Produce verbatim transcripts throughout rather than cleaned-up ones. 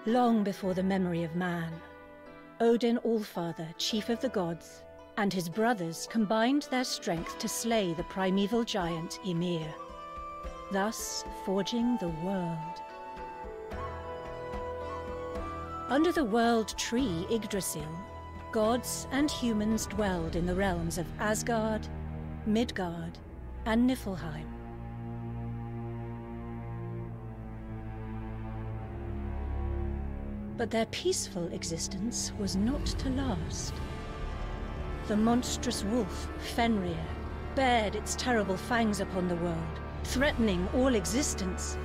Long before the memory of man, Odin Allfather, chief of the gods, and his brothers combined their strength to slay the primeval giant Ymir, thus forging the world. Under the world tree Yggdrasil, gods and humans dwelled in the realms of Asgard, Midgard, and Niflheim. But their peaceful existence was not to last. The monstrous wolf, Fenrir, bared its terrible fangs upon the world, threatening all existence.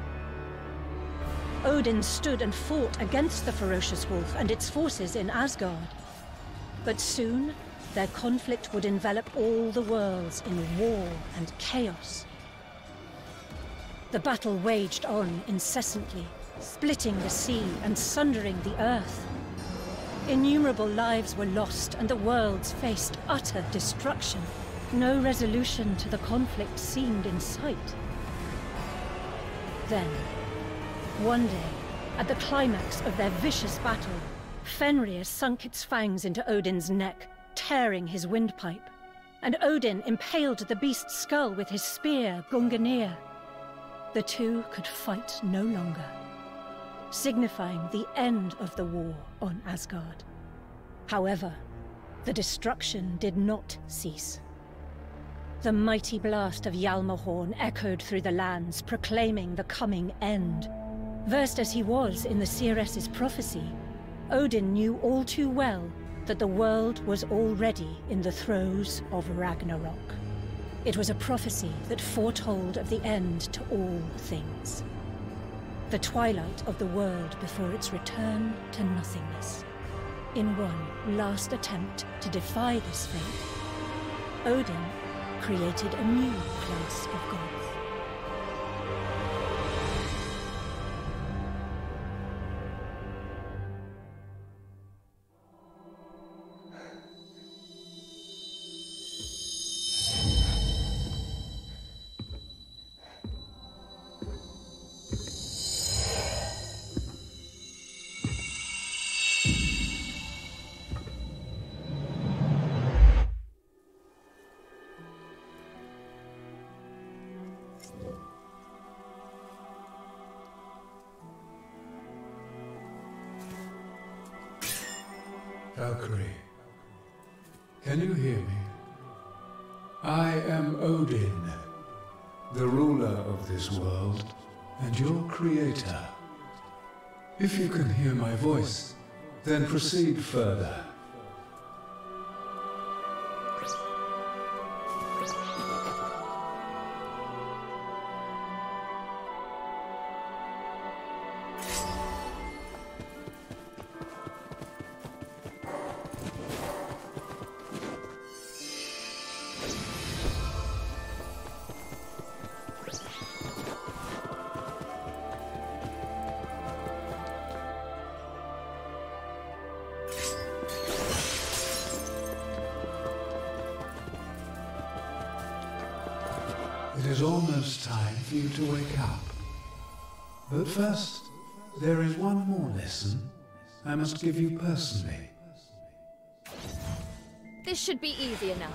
Odin stood and fought against the ferocious wolf and its forces in Asgard. But soon, their conflict would envelop all the worlds in war and chaos. The battle waged on incessantly, splitting the sea and sundering the earth. Innumerable lives were lost and the worlds faced utter destruction. No resolution to the conflict seemed in sight. Then, one day, at the climax of their vicious battle, Fenrir sunk its fangs into Odin's neck, tearing his windpipe, and Odin impaled the beast's skull with his spear, Gungnir. The two could fight no longer, signifying the end of the war on Asgard. However, the destruction did not cease. The mighty blast of Jalmahorn echoed through the lands, proclaiming the coming end. Versed as he was in the seeress's prophecy, Odin knew all too well that the world was already in the throes of Ragnarok. It was a prophecy that foretold of the end to all things. The twilight of the world before its return to nothingness. In one last attempt to defy this fate, Odin created a new class of gods. Valkyrie, can you hear me? I am Odin, the ruler of this world, and your creator. If you can hear my voice, then proceed further. It is almost time for you to wake up. But first, there is one more lesson I must give you personally. This should be easy enough.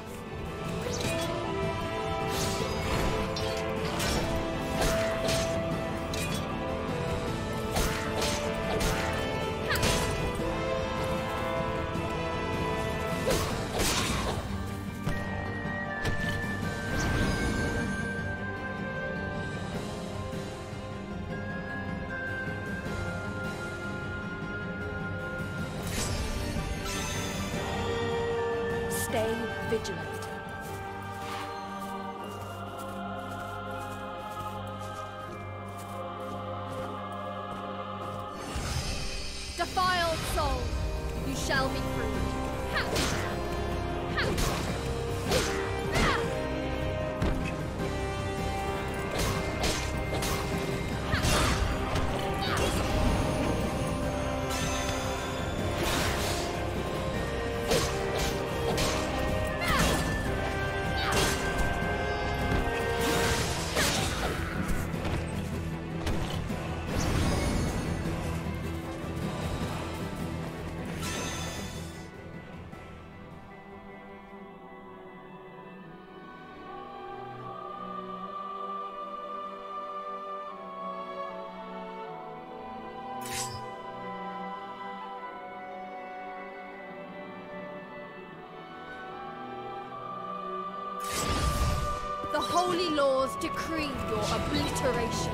Stay vigilant. Defiled soul, you shall be freed. Ha! Ha! Ah! The holy laws decree your obliteration.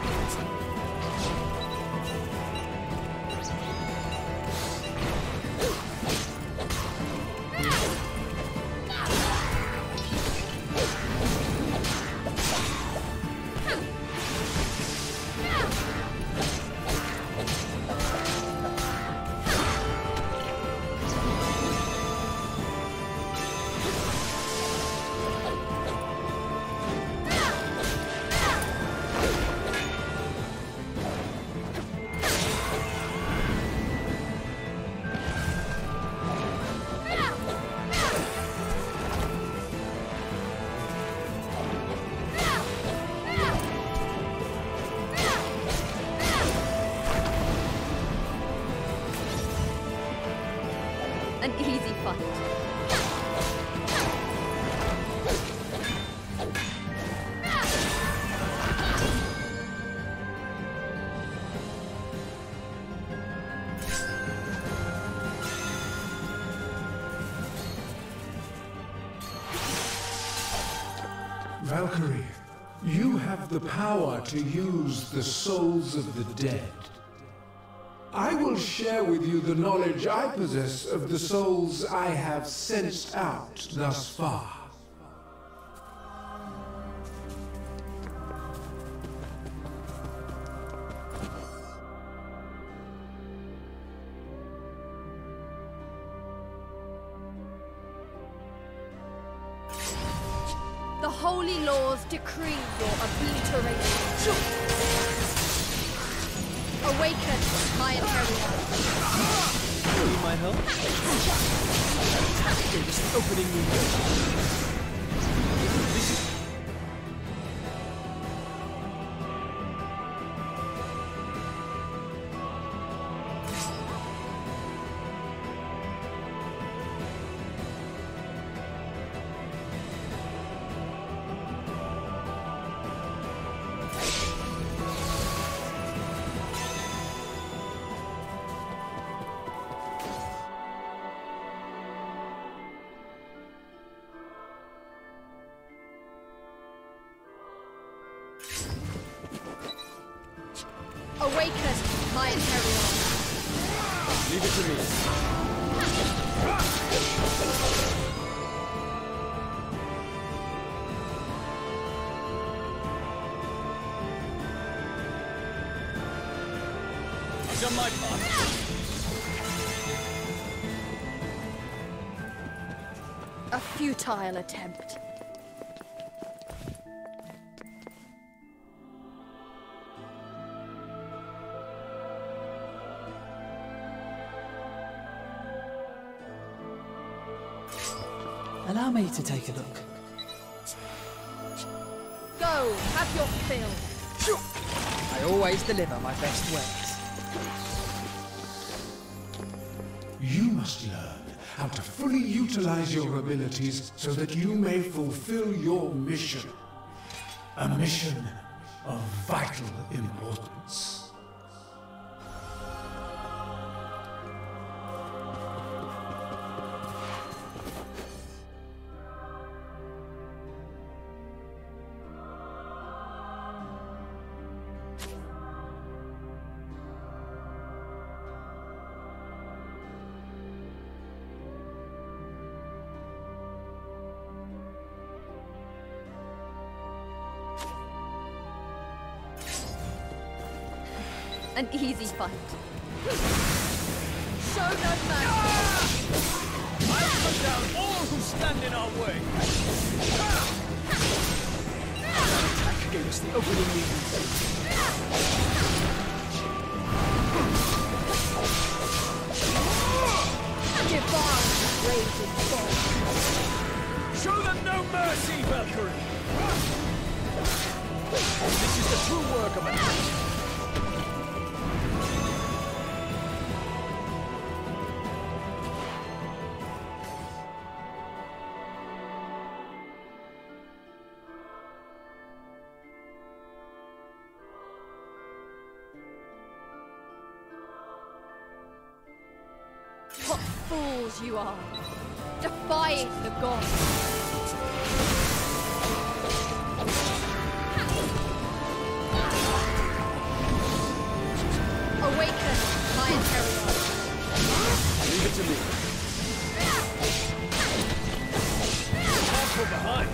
An easy fight. Valkyrie, you have the power to use the souls of the dead. I will share with you the knowledge I possess of the souls I have sensed out thus far. The holy laws decree your obliteration. Awaken, my Imperial. Need my help? Okay, just the opening window. This is... Awaken, my Imperial. Leave it to me. I've done my part. A futile attempt. Allow me to take a look. Go, have your fill. I always deliver my best wares. You must learn how to fully utilize your abilities so that you may fulfill your mission. A mission of vital importance. An easy fight. Show no mercy. I'll put down all who stand in our way. Attack gave us the opening we needed. Divine raging fall. Show them no mercy, Valkyrie. This is the true work of an What fools you are, defying the gods. Awaken, Lion Terrier. Leave it to me. From behind.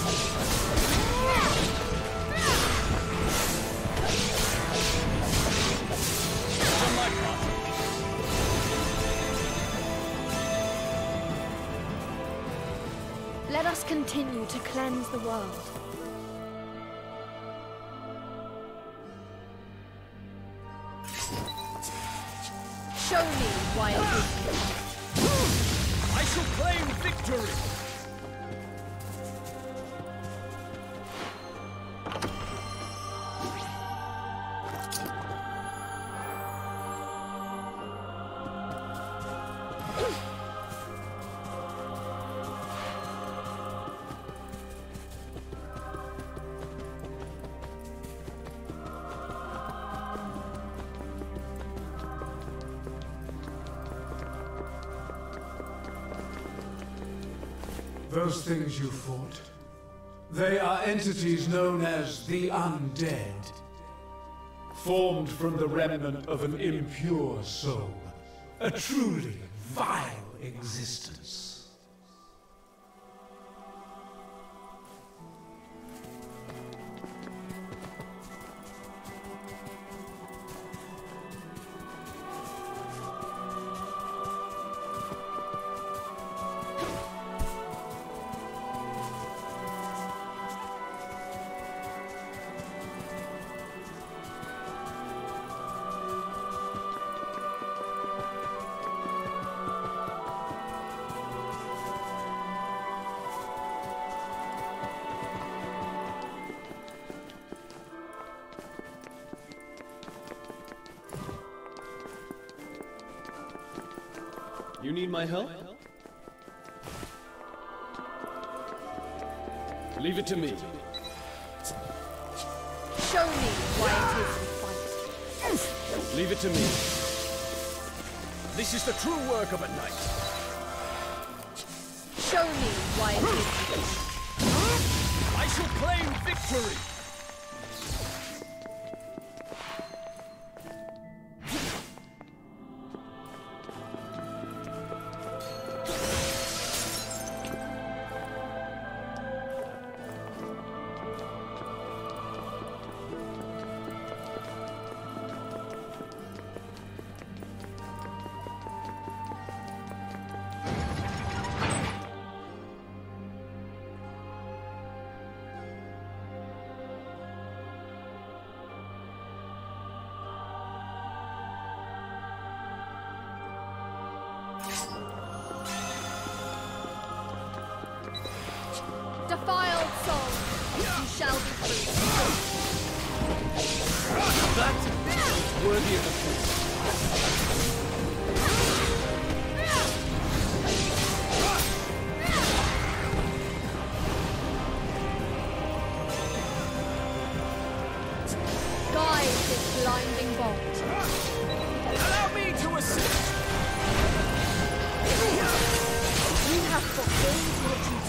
Let us continue to cleanse the world. Show me why it is. I shall claim victory! Those things you fought, they are entities known as the Undead, formed from the remnant of an impure soul, a truly vile existence. You need my help? Leave it to me. Show me why it is we fight. Leave it to me. This is the true work of a knight. Show me why it is we fight. I shall claim victory! Defiled soul, you shall be free. That is worthy of the truth. Guide this blinding bolt. Allow me to assist! You have fulfilled your duties.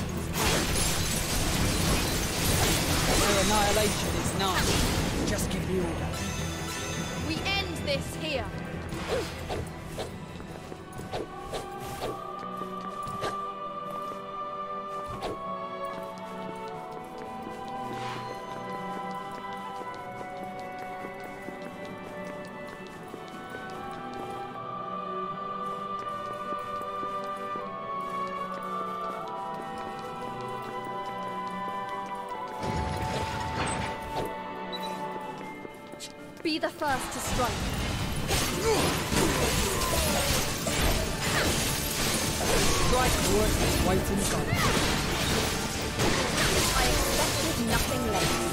Their annihilation is nigh. Just give the order. We end this here. Be the first to strike. Strike worth its weight in gold. I expected nothing less.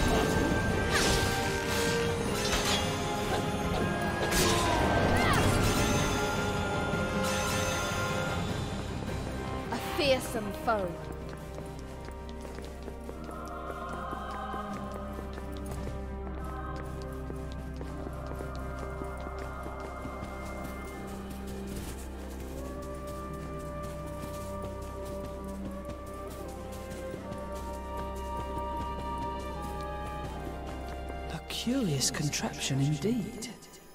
A fearsome foe. Curious contraption indeed.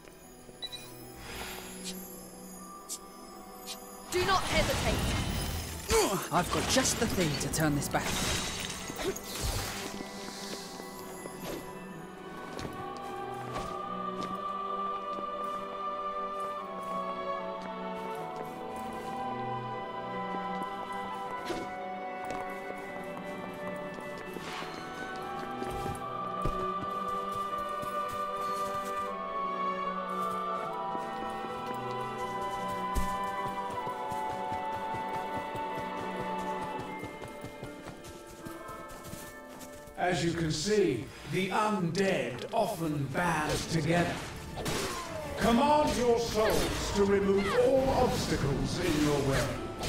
Do not hesitate. I've got just the thing to turn this back. As you can see, the undead often band together. Command your souls to remove all obstacles in your way.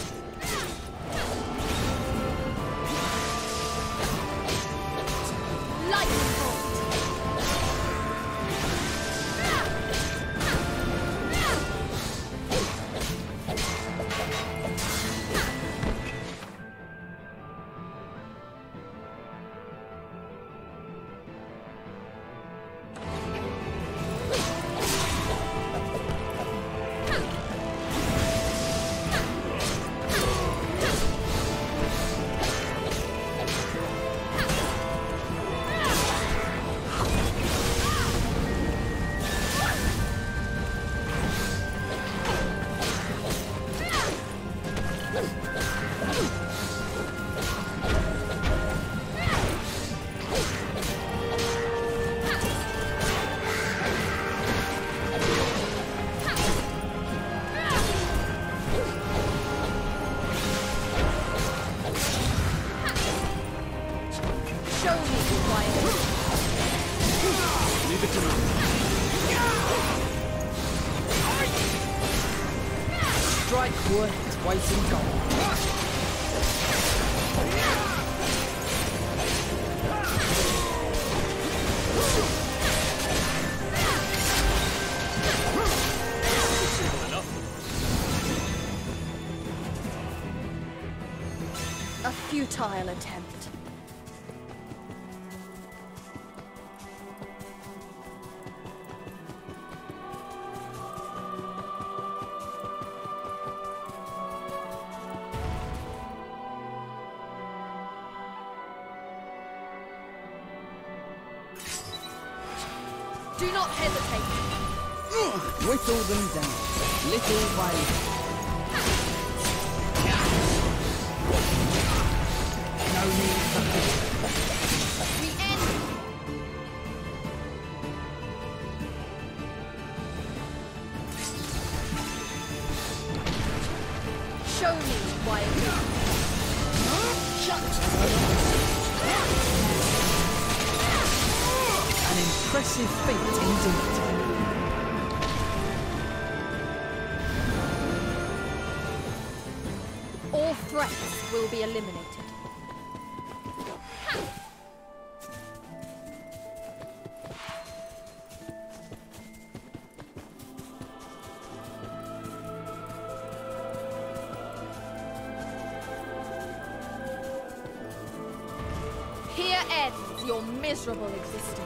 Strike worth its weight in gold. A futile attempt. Do not hesitate. Whittle them down, little by little. No need for haste. We end. Show me why it is. Shut. An impressive feat indeed. All threats will be eliminated. Here ends your miserable existence.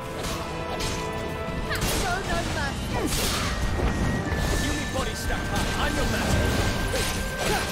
Show no mercy. You need body stack high. I'm your man.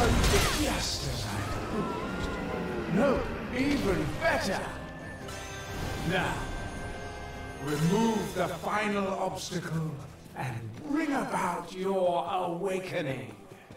Just as I hoped. No, even better. Now, remove the final obstacle and bring about your awakening.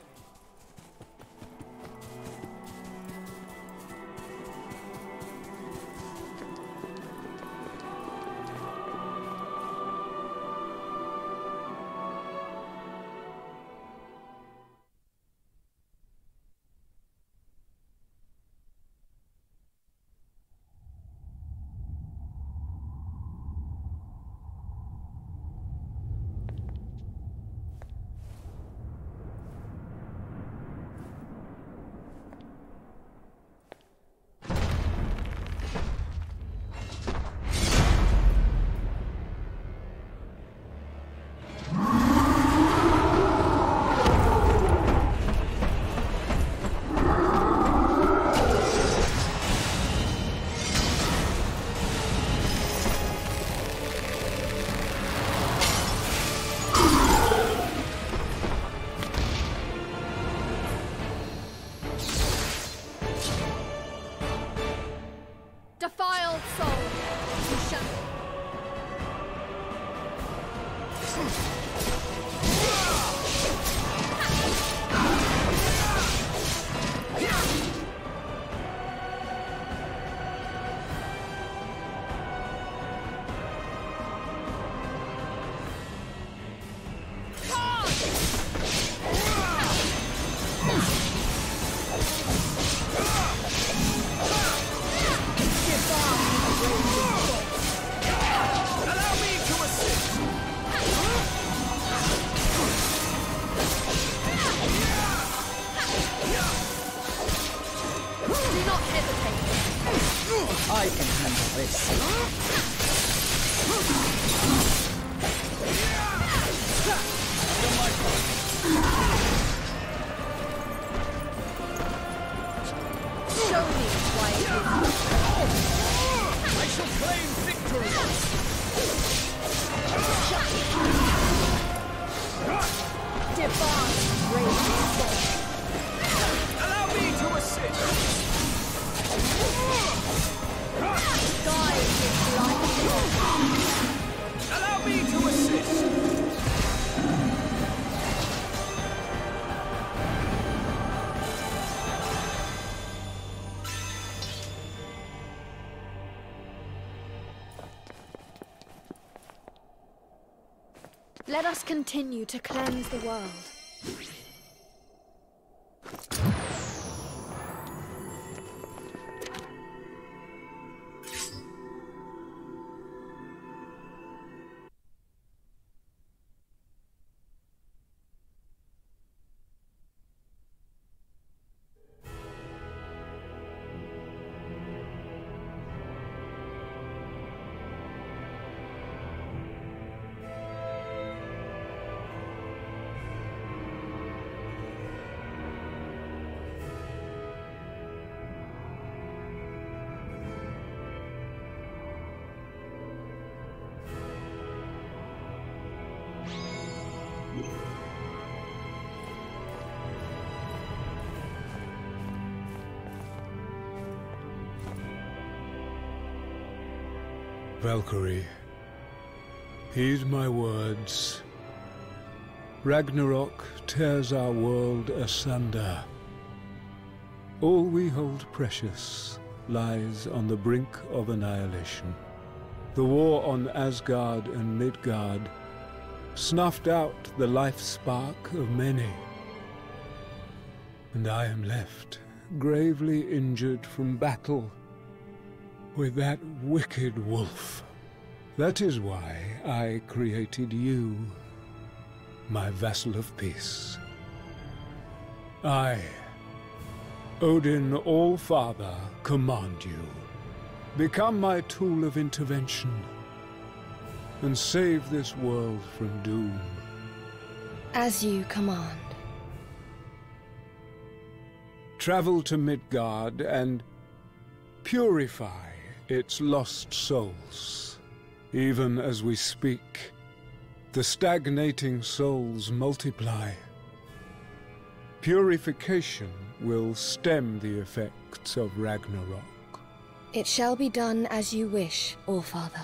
Defiled soul, you shall. I can handle this. Show me why it is. I shall claim victory! Divine rage. Allow me to assist! Guide his life. Allow me to assist! Let us continue to cleanse the world. Valkyrie, heed my words. Ragnarok tears our world asunder. All we hold precious lies on the brink of annihilation. The war on Asgard and Midgard snuffed out the life spark of many. And I am left, gravely injured from battle, with that wicked wolf. That is why I created you, my vassal of peace. I, Odin All-Father, command you. Become my tool of intervention, and save this world from doom. As you command. Travel to Midgard and purify its lost souls. Even as we speak, the stagnating souls multiply. Purification will stem the effects of Ragnarok. It shall be done as you wish, Allfather.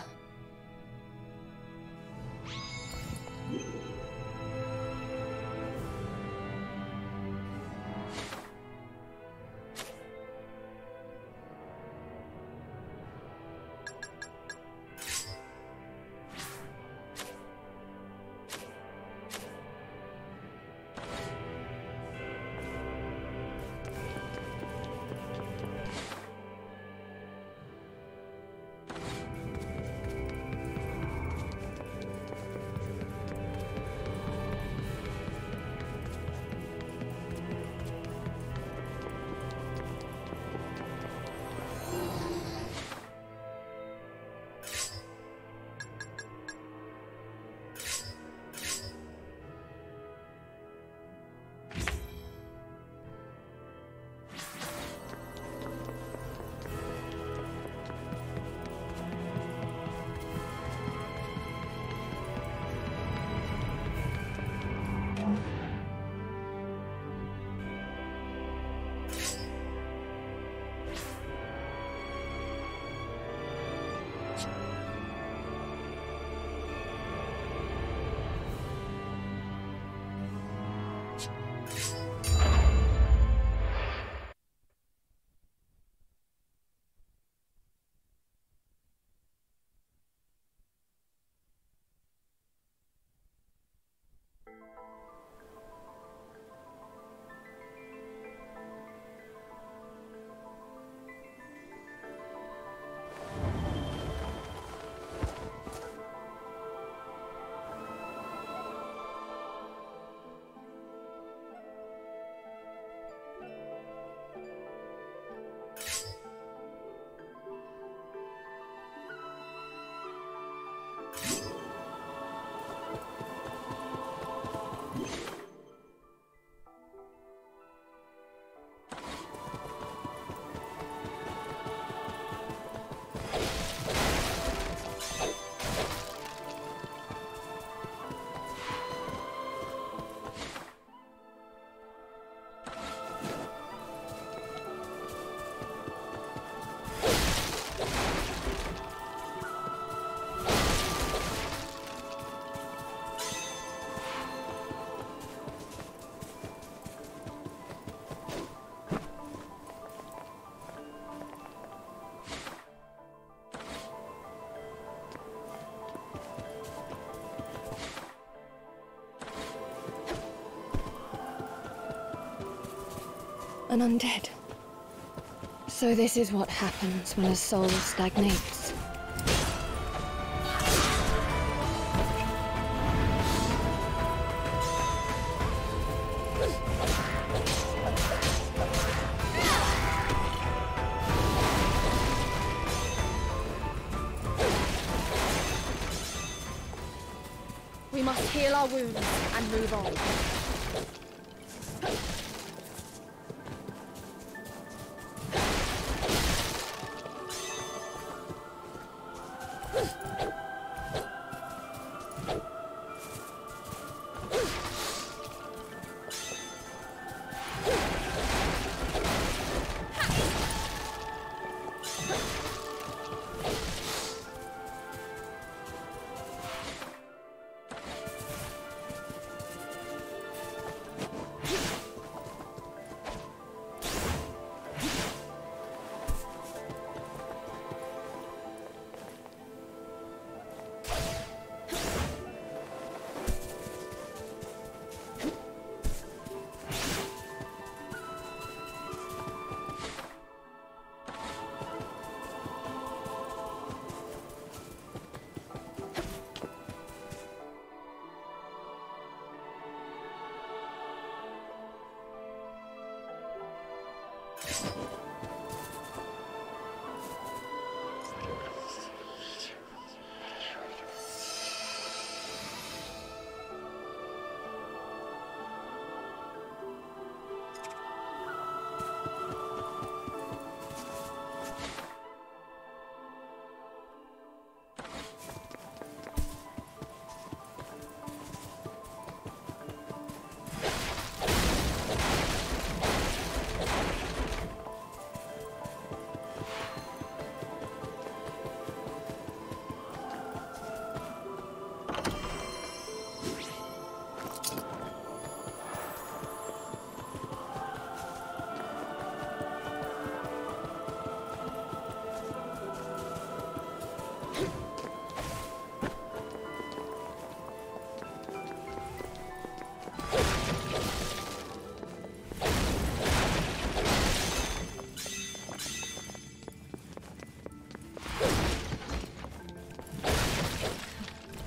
An undead. So this is what happens when a soul stagnates. We must heal our wounds and move on.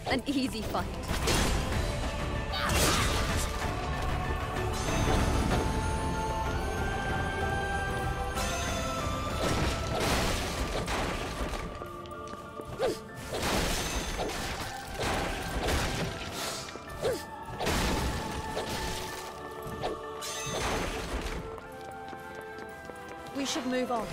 An easy fight. We should move on.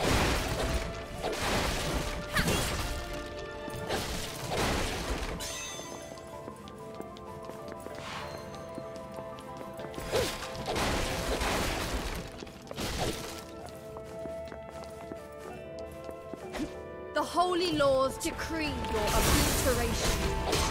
The holy laws decree your obliteration.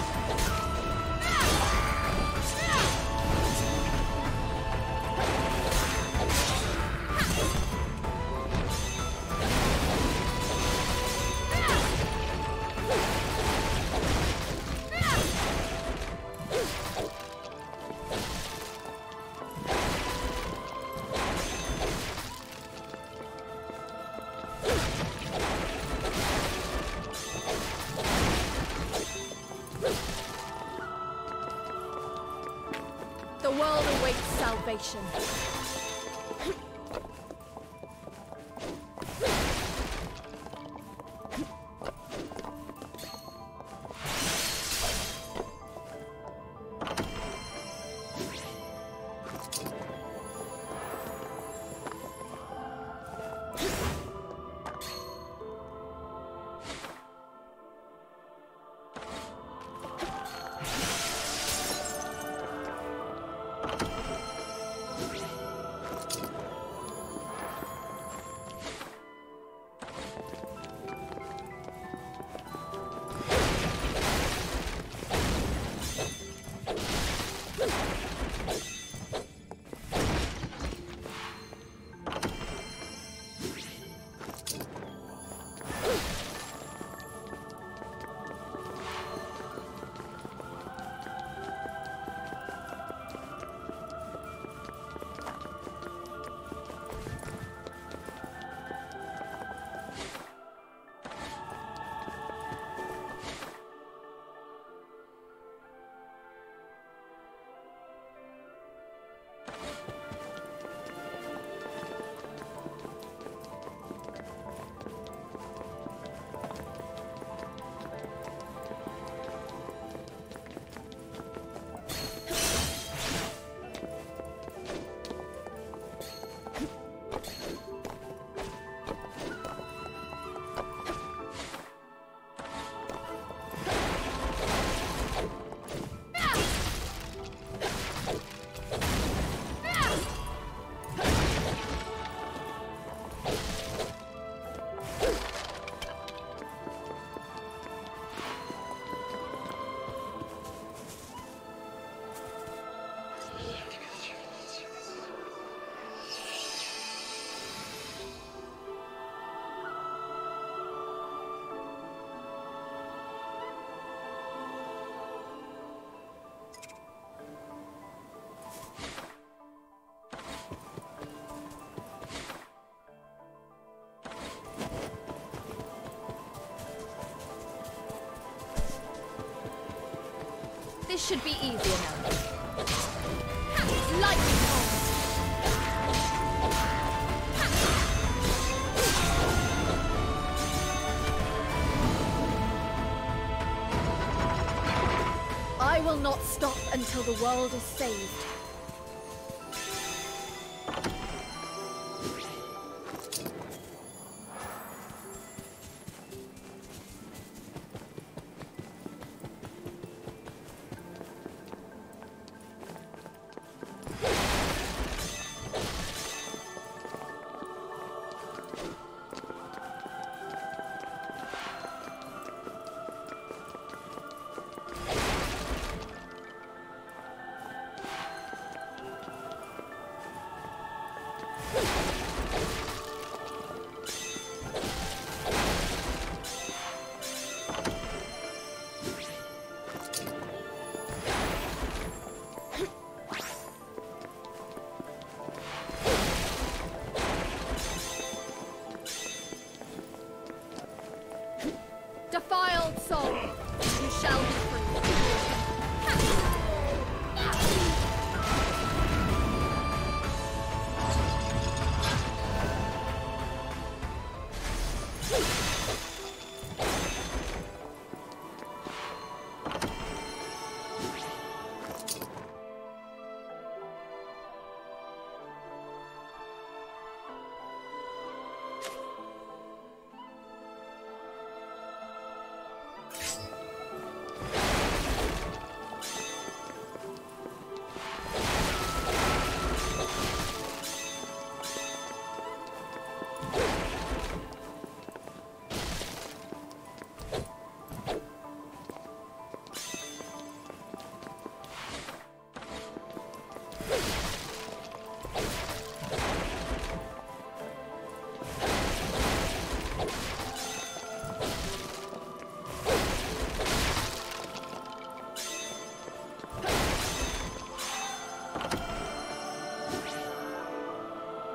The world awaits salvation. This should be easier now. Lightning bolt! I will not stop until the world is saved.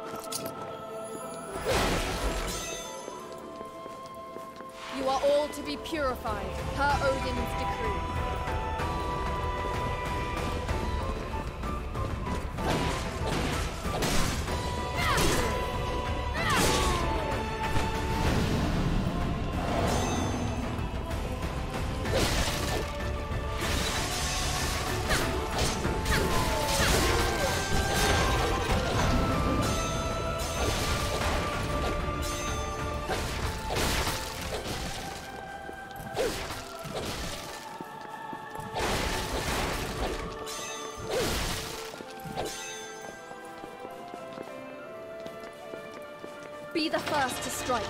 You are all to be purified, per Odin's decree. Be the first to strike.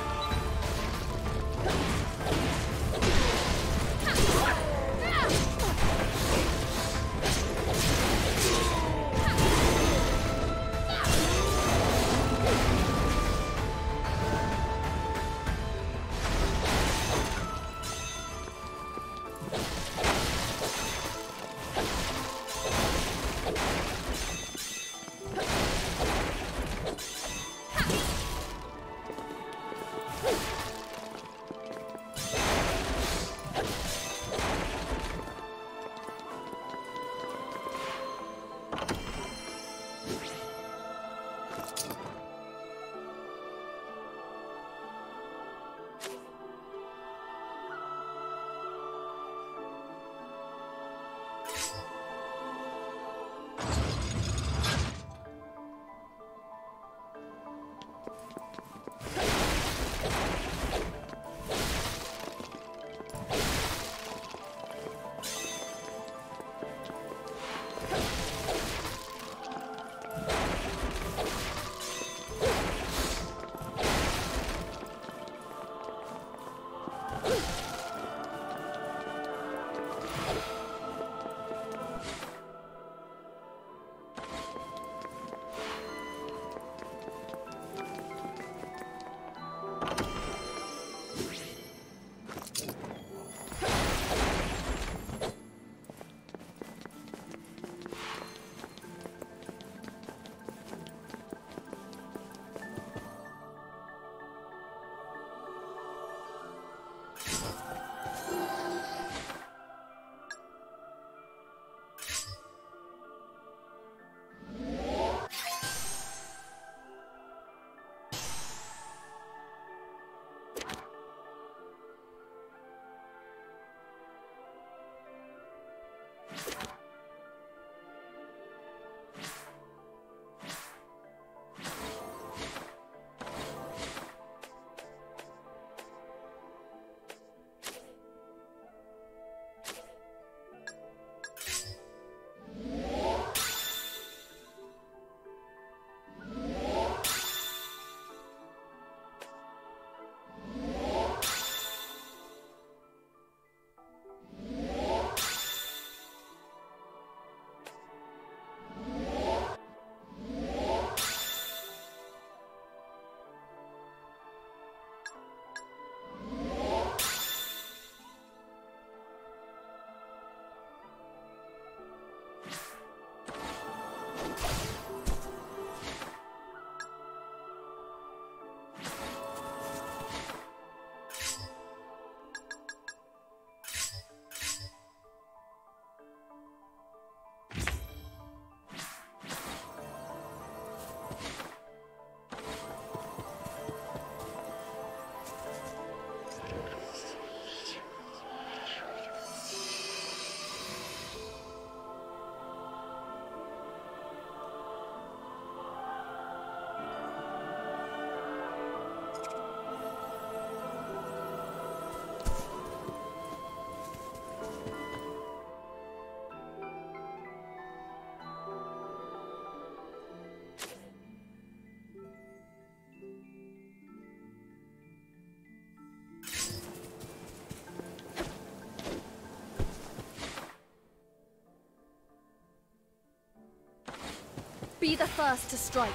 Be the first to strike.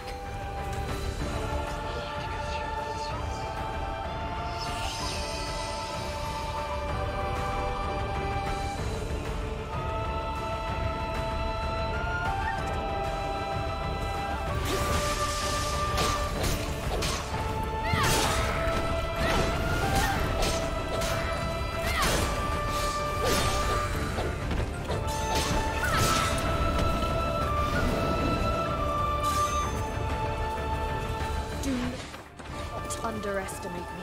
Do not underestimate me.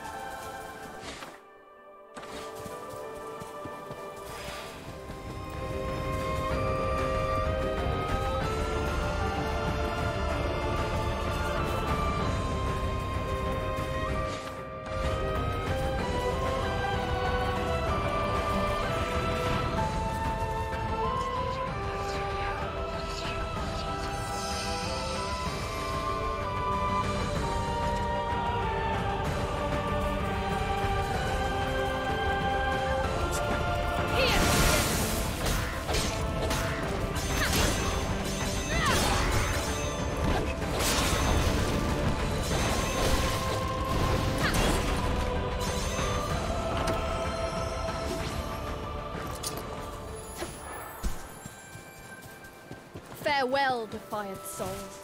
Farewell, defiant souls.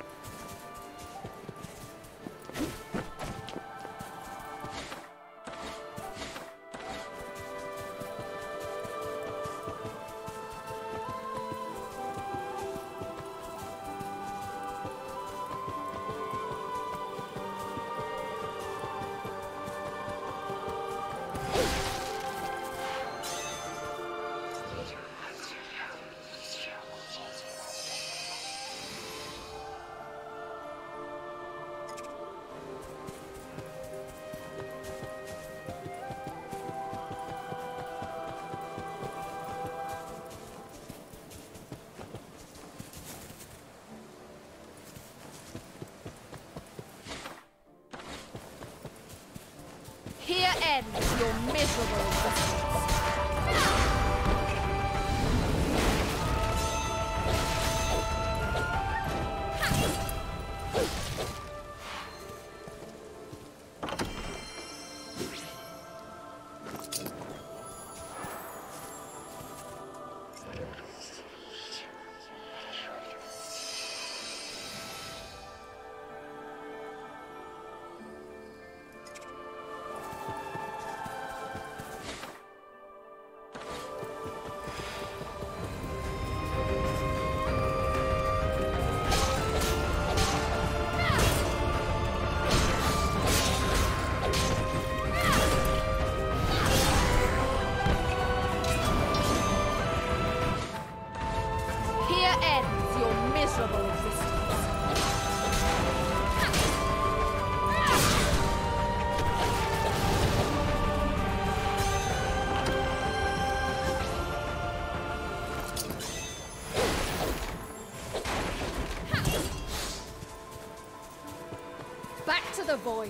Here ends your miserable existence. Back to the void.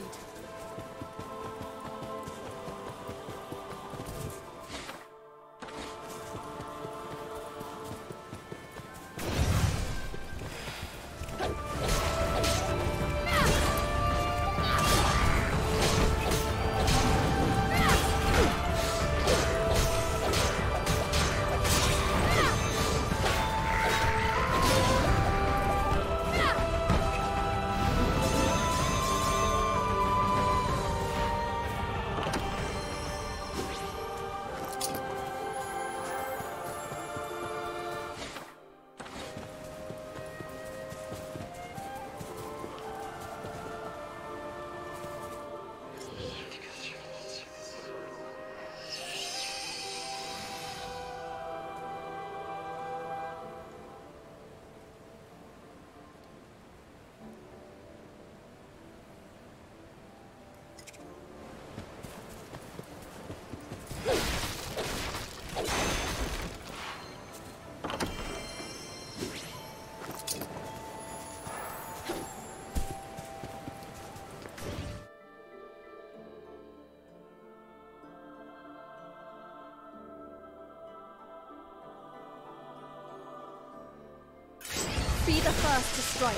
Be the first to strike.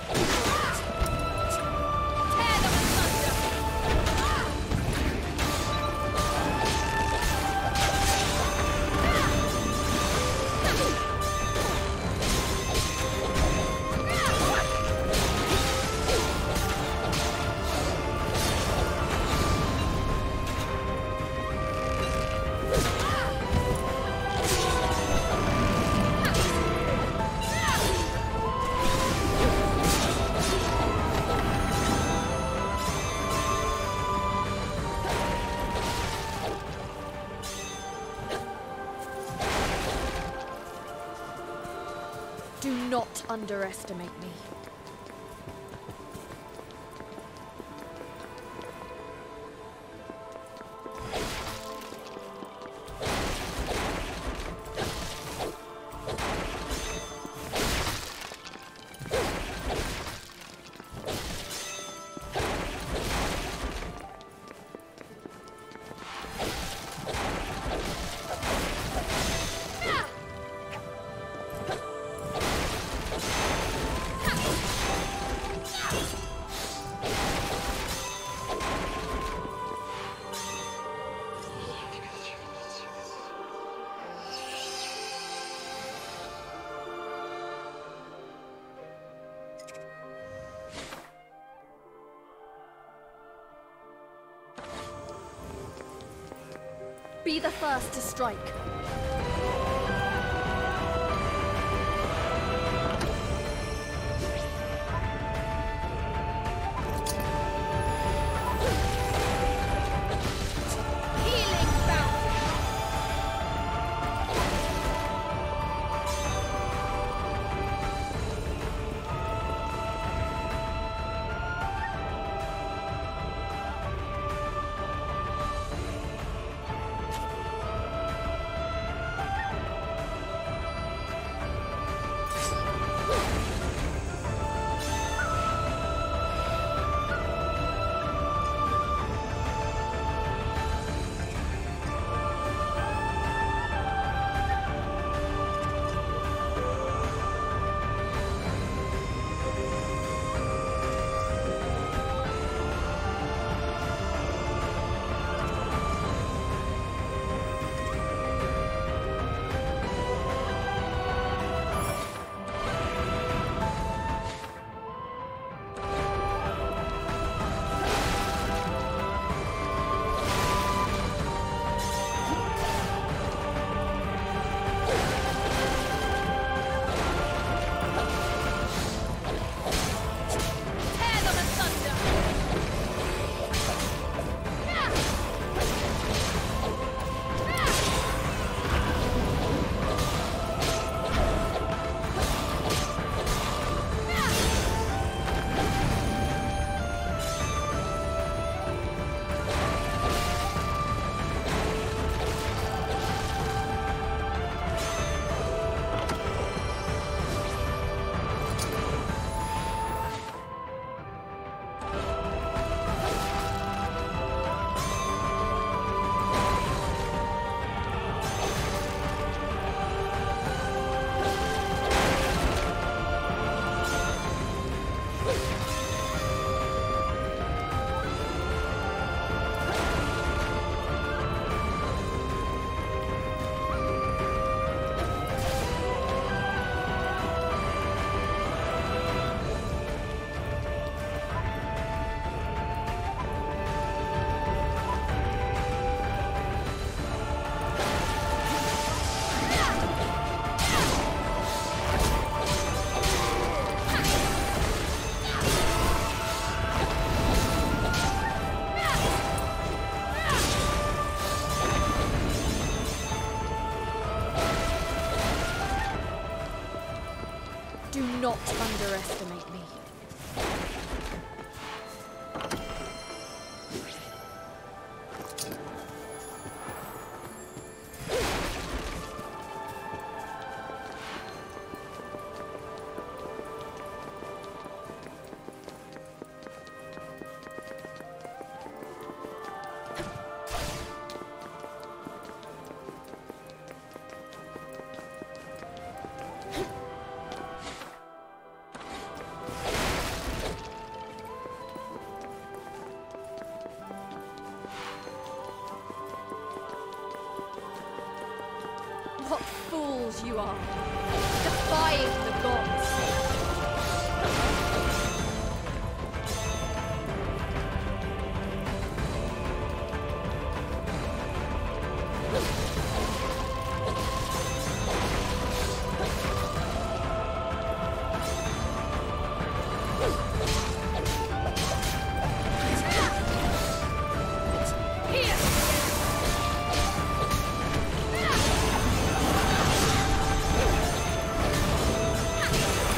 Tear them asunder! not underestimate me. Be the first to strike. Do not underestimate me. What fools you are, defying the gods! Yeah!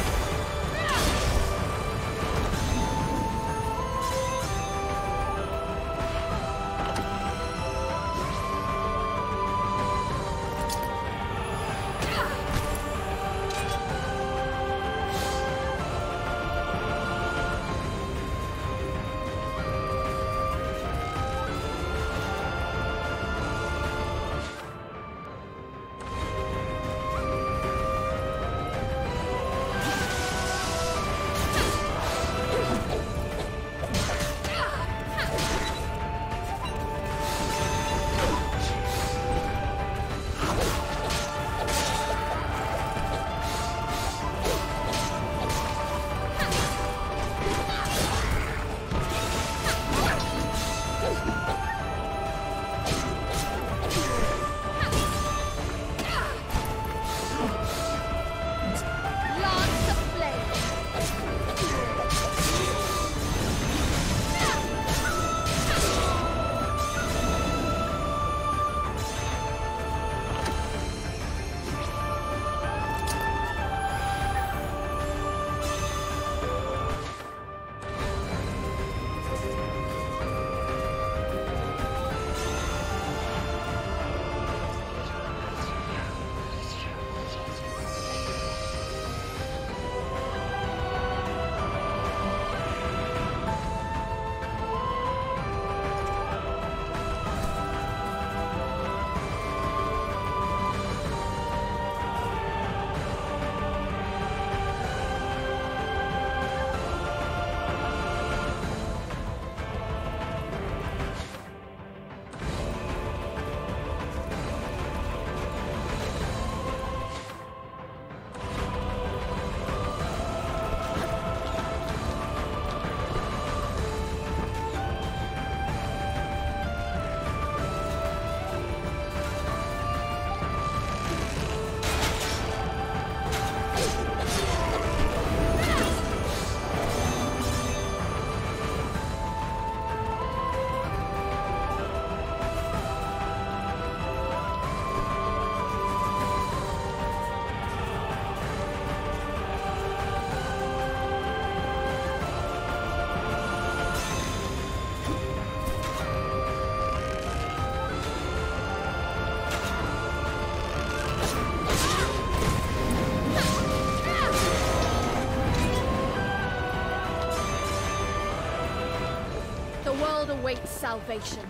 world awaits salvation.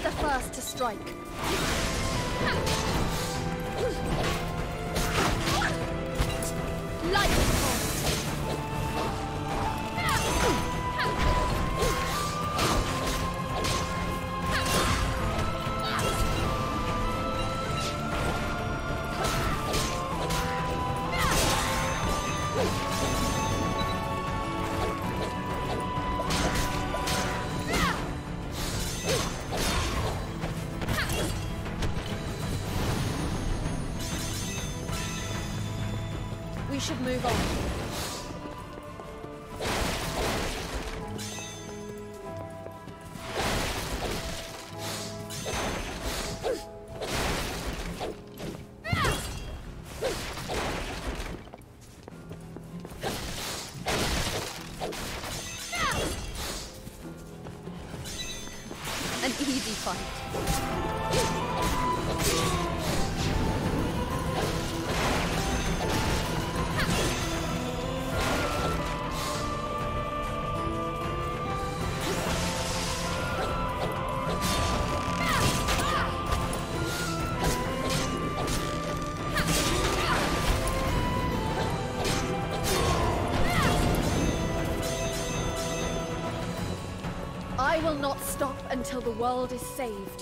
the first to strike. Light force. We should move on. An easy fight. I will not stop until the world is saved.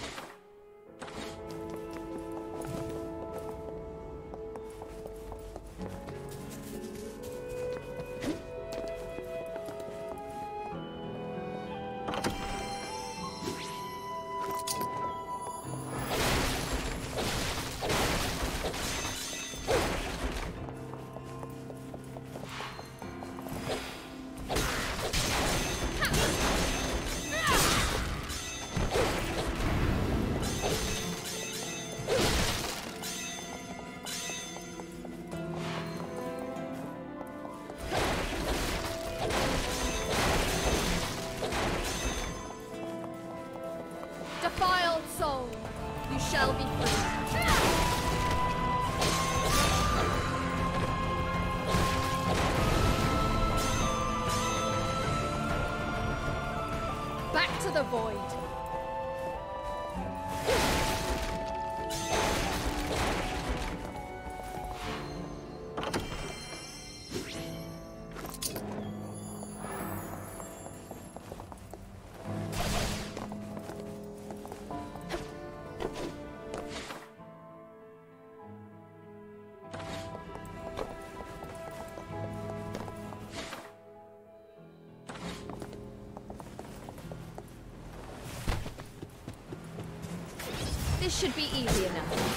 Defiled soul, you shall be free. Back to the void. This should be easy enough.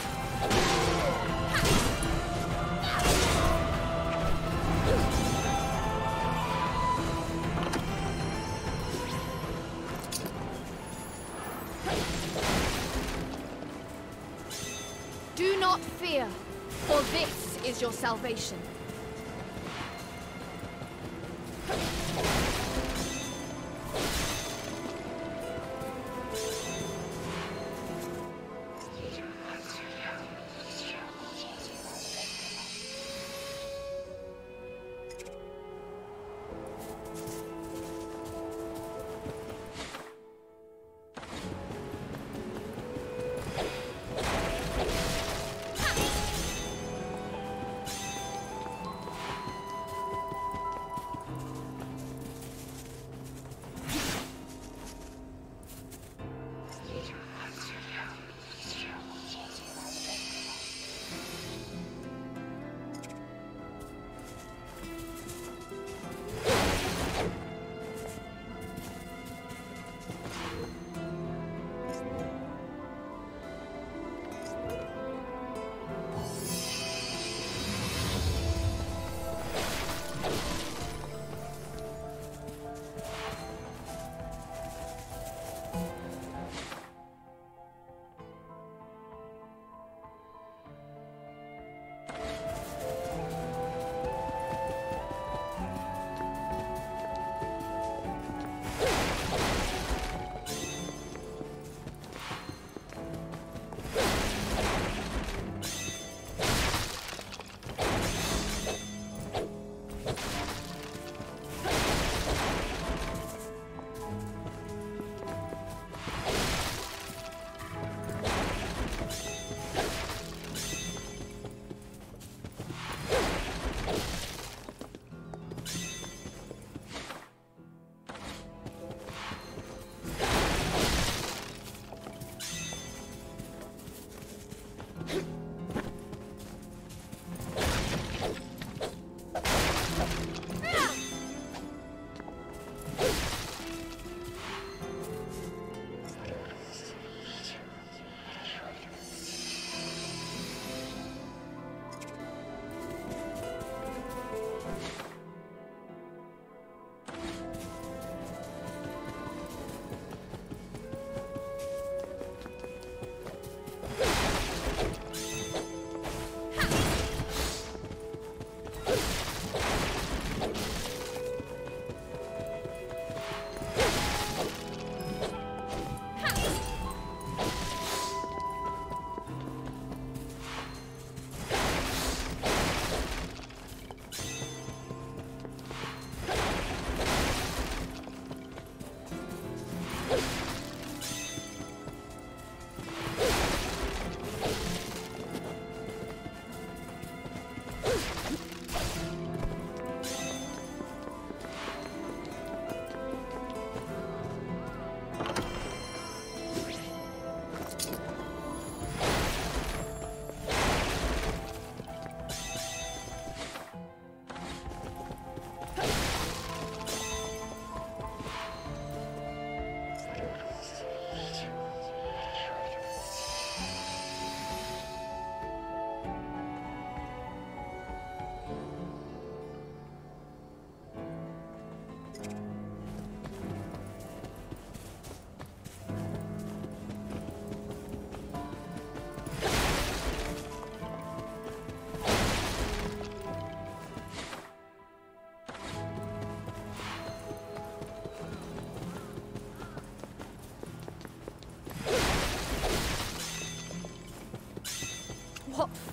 Do not fear, for this is your salvation.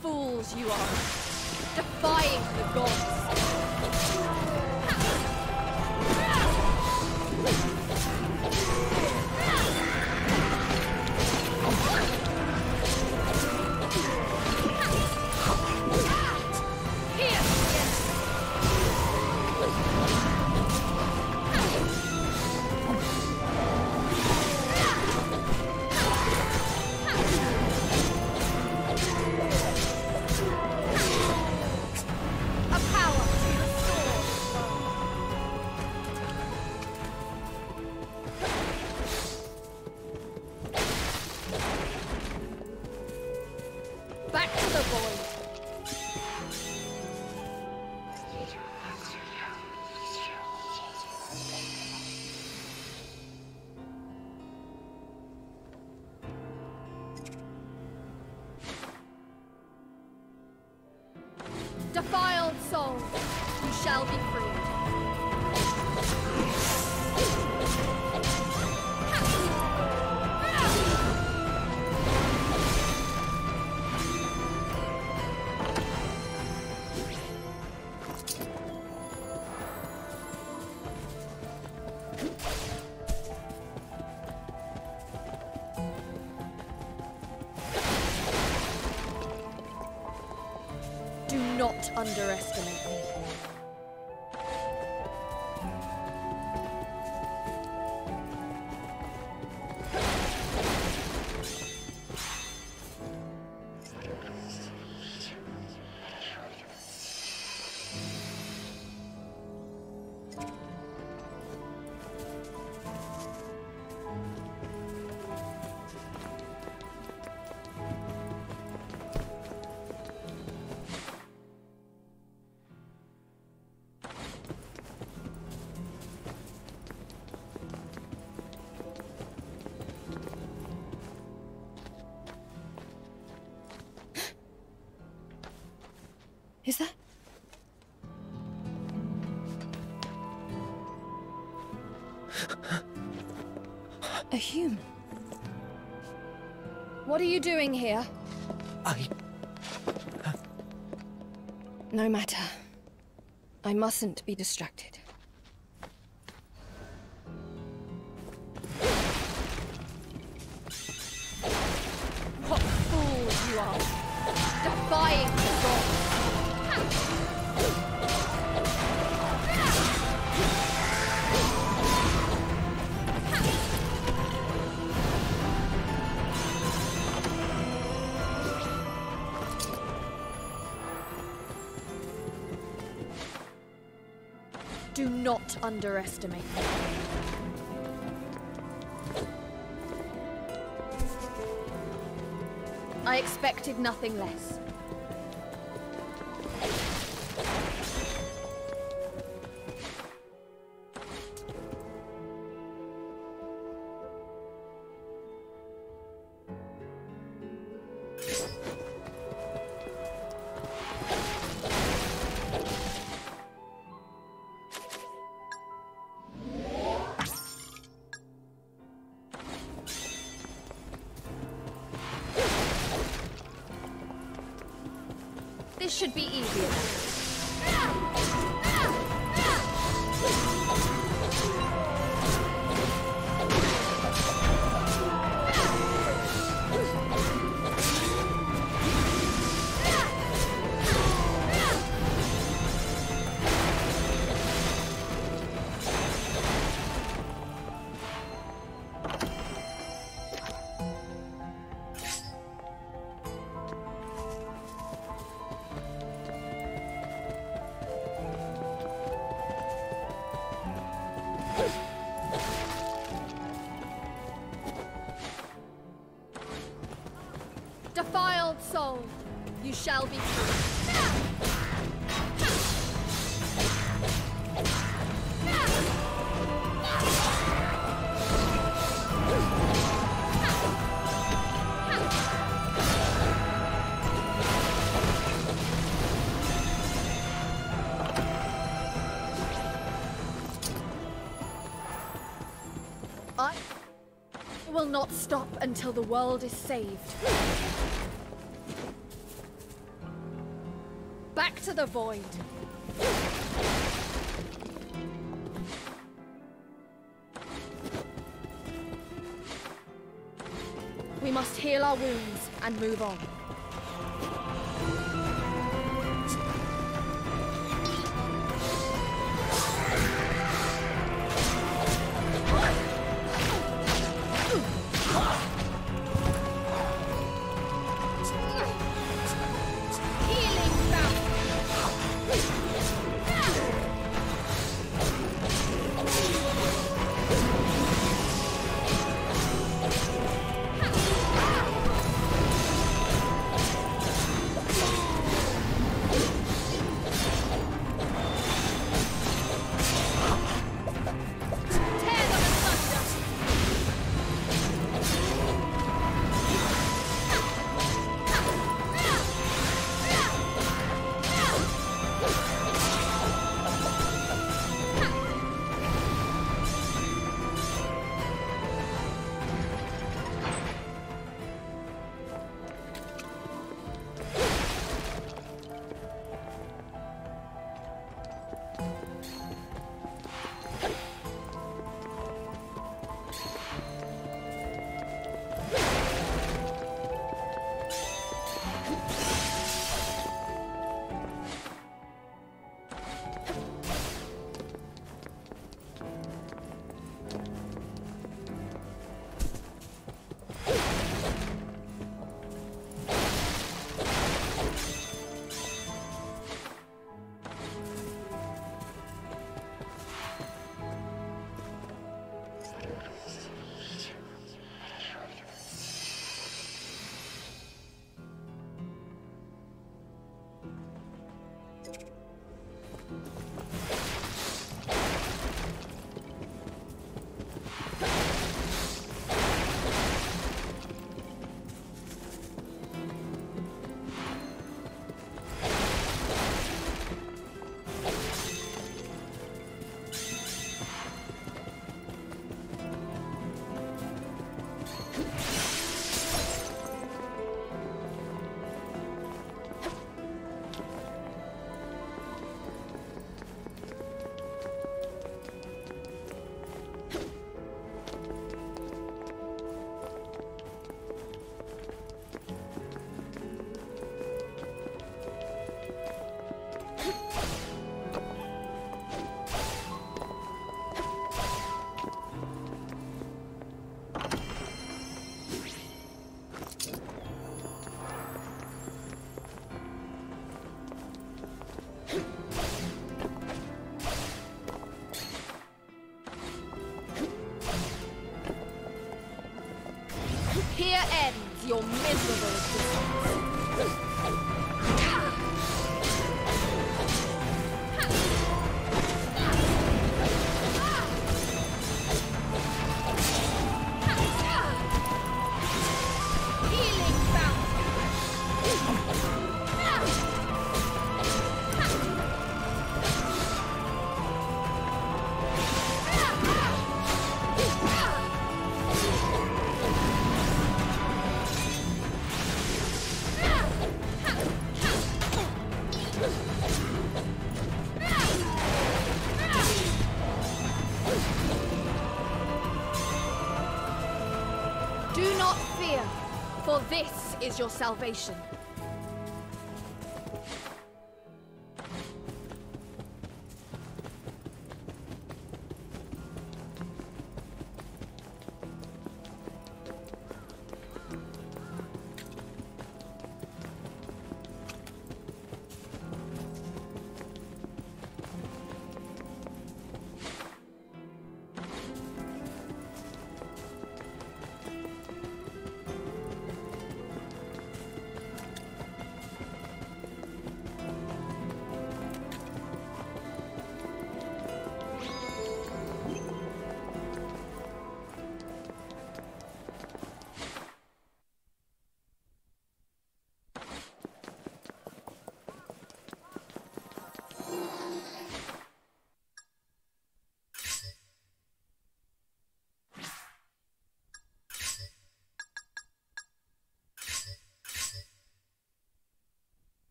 fools you are! Defying the gods! Back to the void! Defiled soul, you shall be freed. Do not underestimate me. Is that... a human? What are you doing here? I... No matter. I mustn't be distracted. What fools you are! Defying the gods! Do not underestimate me. I expected nothing less. This should be easier now. Defiled soul, you shall be free. I will not stop until the world is saved. Into the void. We must heal our wounds and move on. Here ends your miserable existence. Do not fear, for this is your salvation.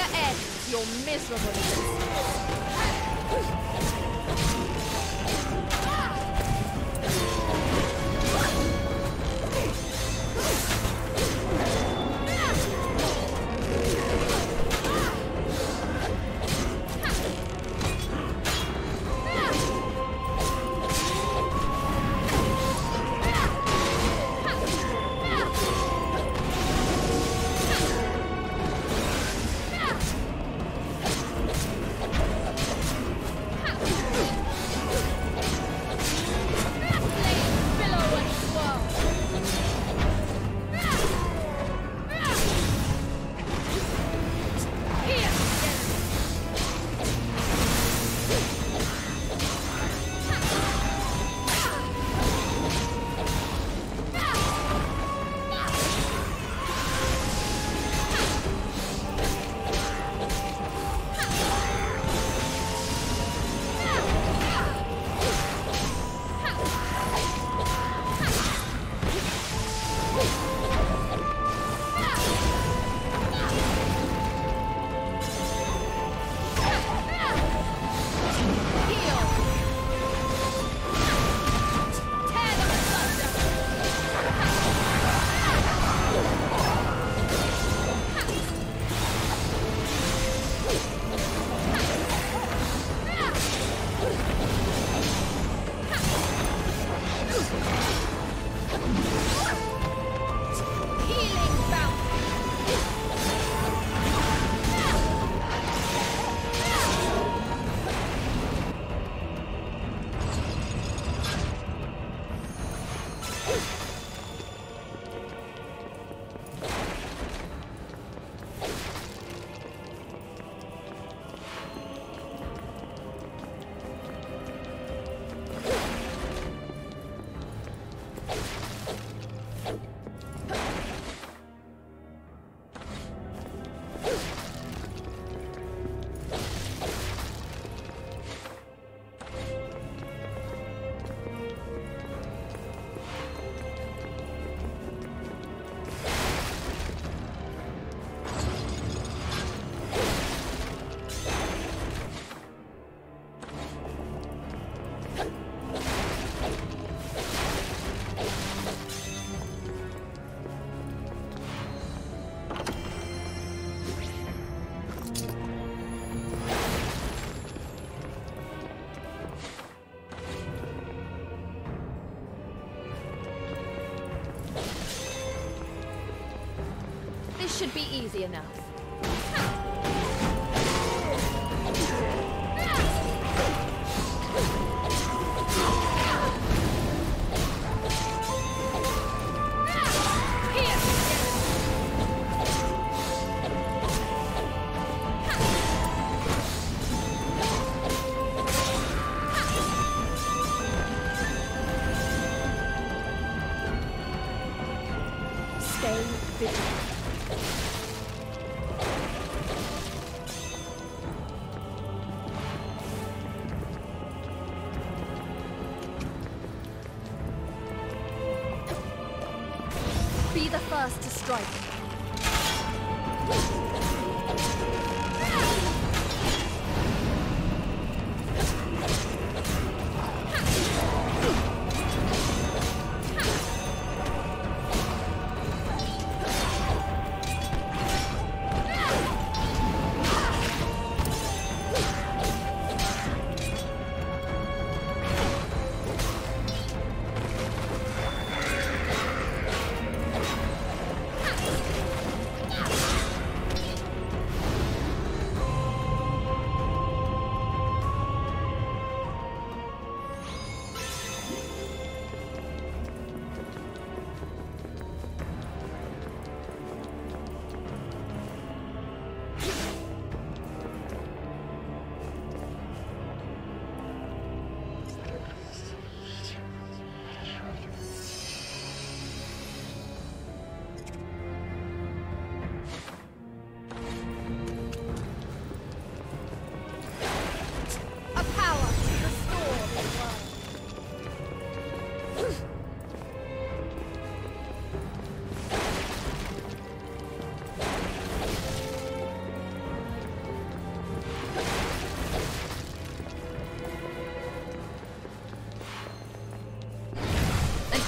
ends your miserableness. This should be easy enough. Stay vigilant. Be the first to strike.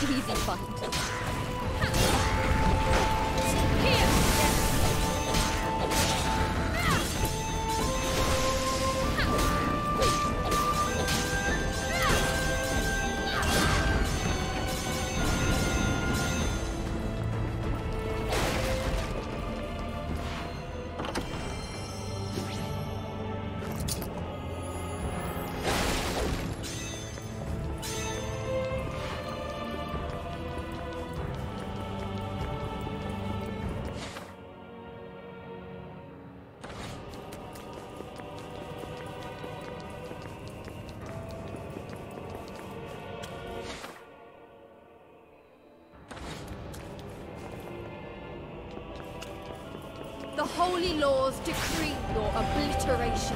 easy find. The holy laws decree your obliteration.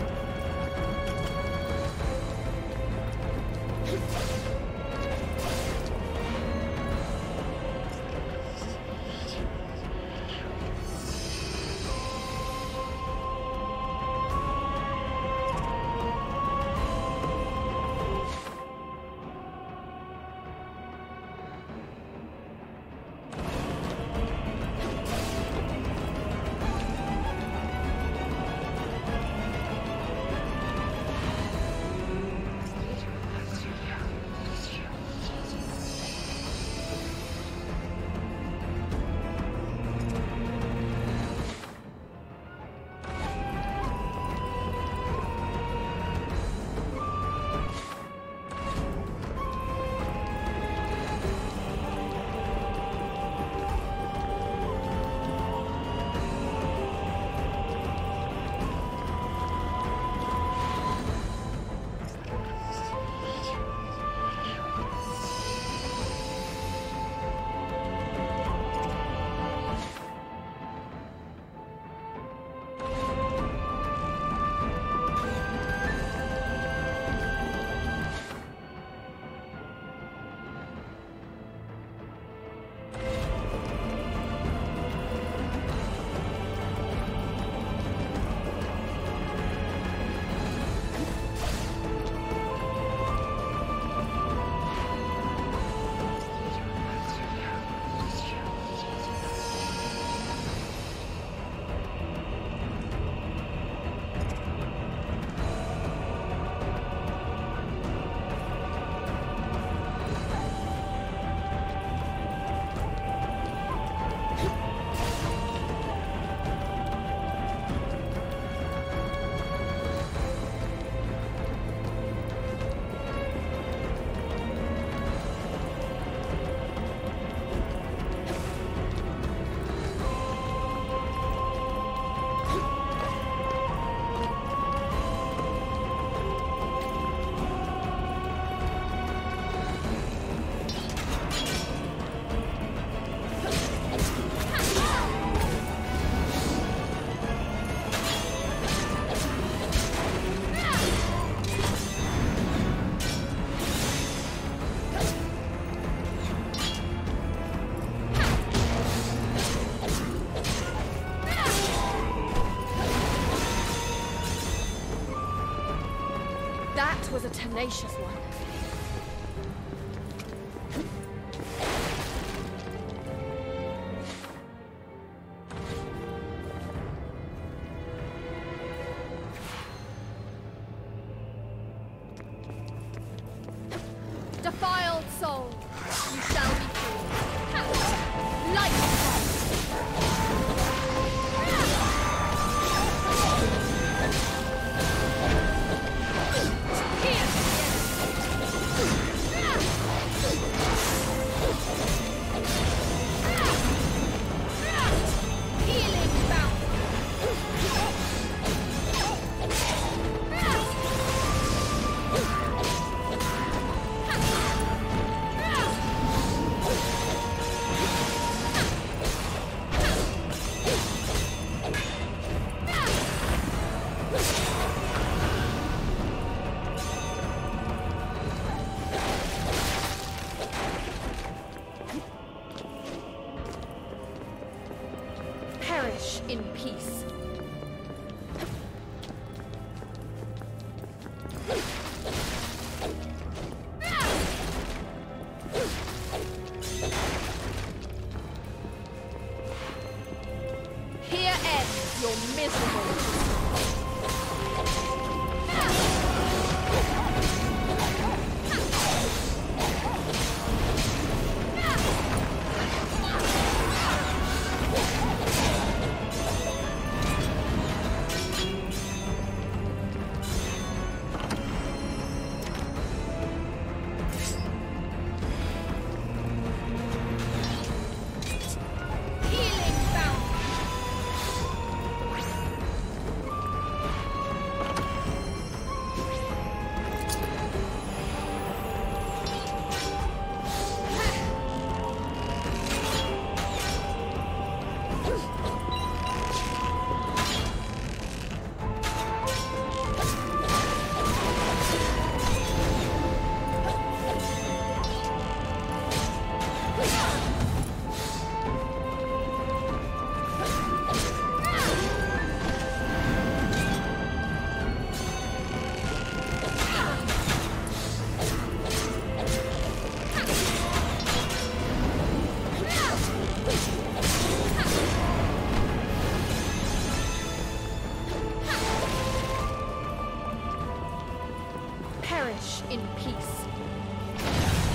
That was a tenacious one. Defiled soul, you shall be free. Light! Perish in peace.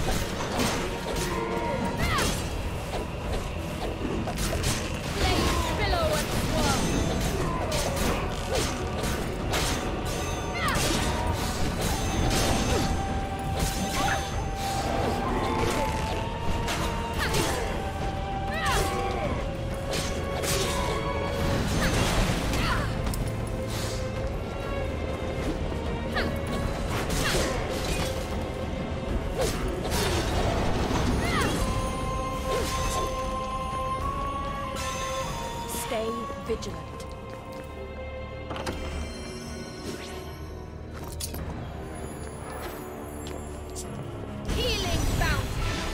Stay vigilant. Healing bounty.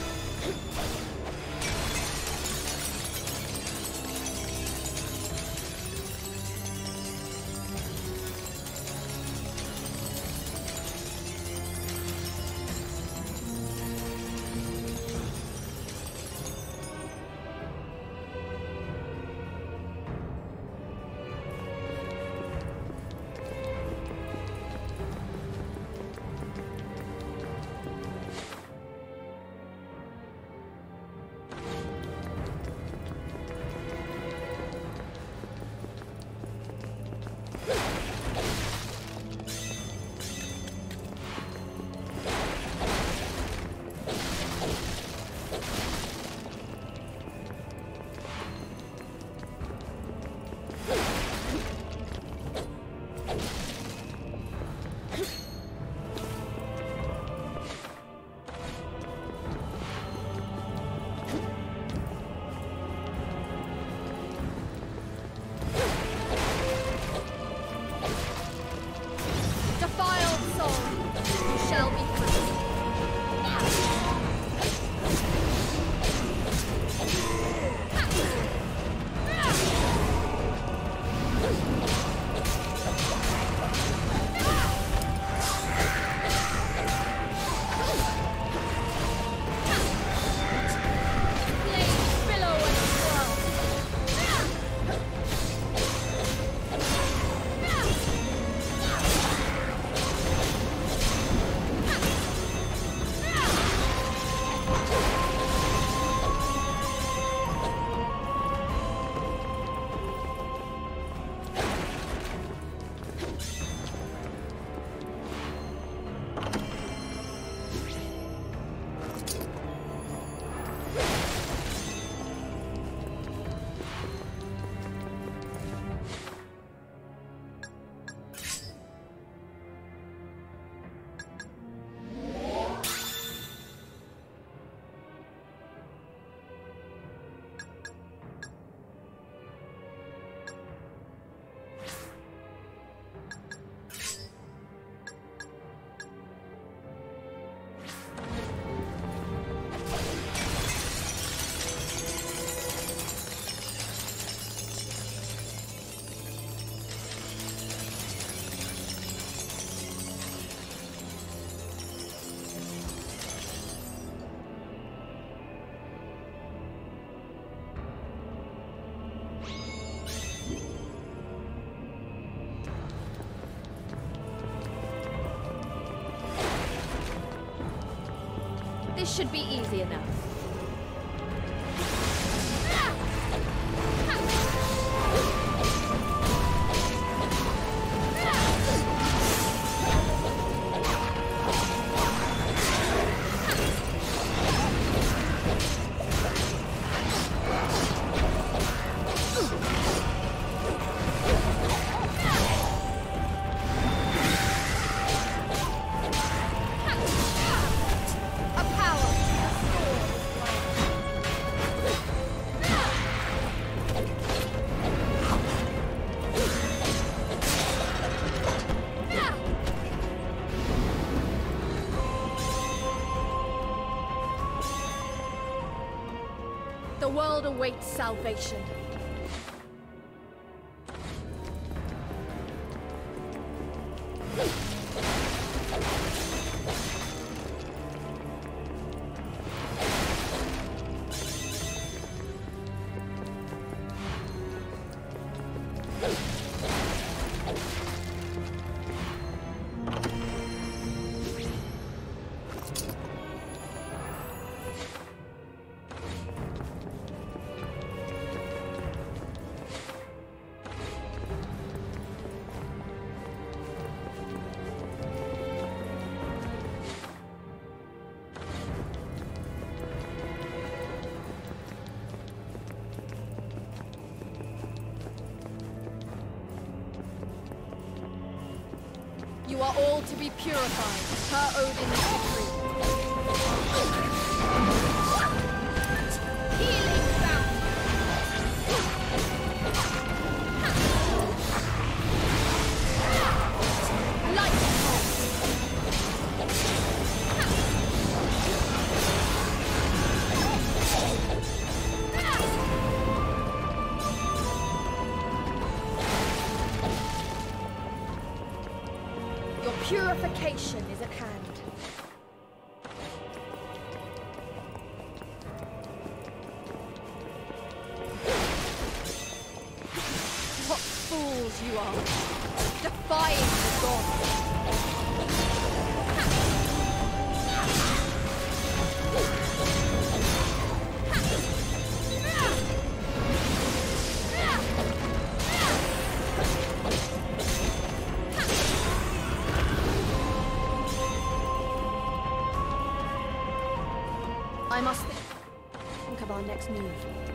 This should be easy enough. The world awaits salvation. You are all to be purified, per Odin's decree. Healing fountain! Light pulse! Your purification is at hand. What fools you are, defying the gods. I must think, think of our next move.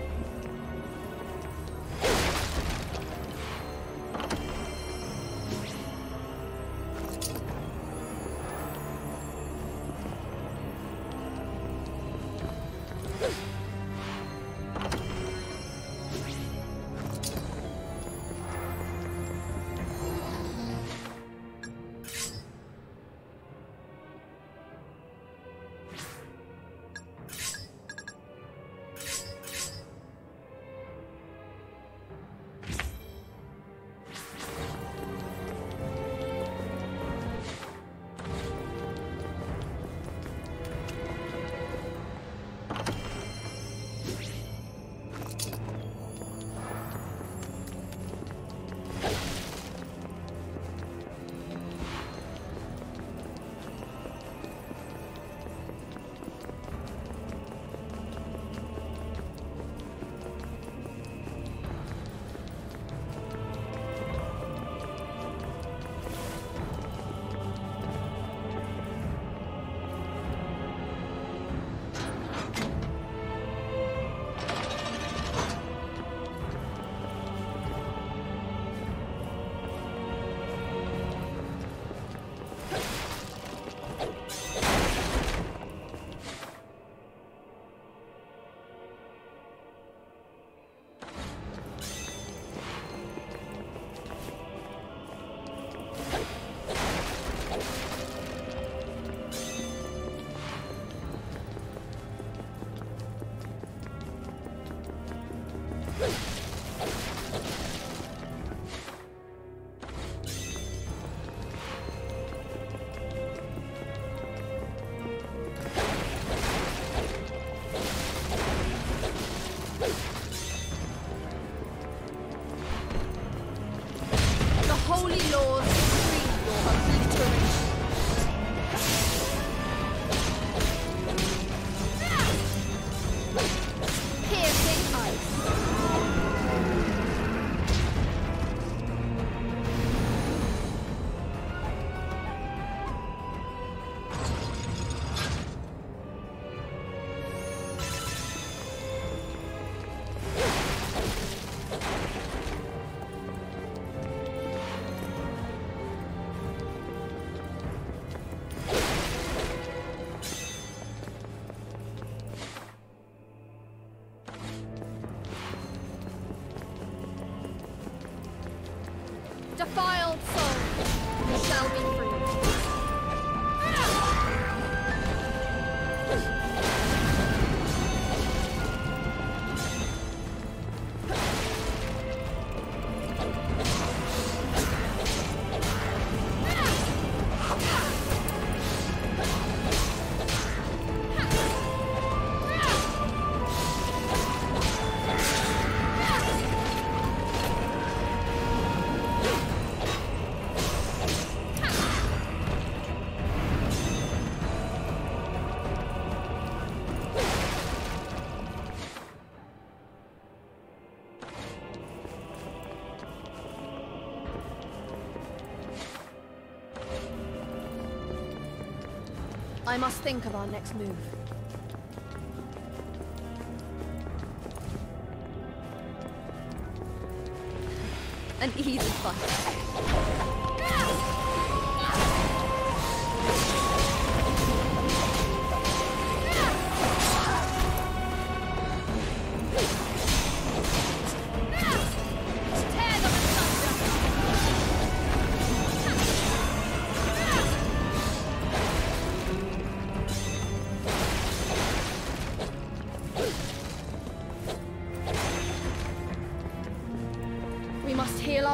Holy laws decree your obliteration. Piercing ice. Defiled soul, you shall be free. I must think of our next move. An easy fight.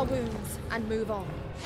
our wounds and move on.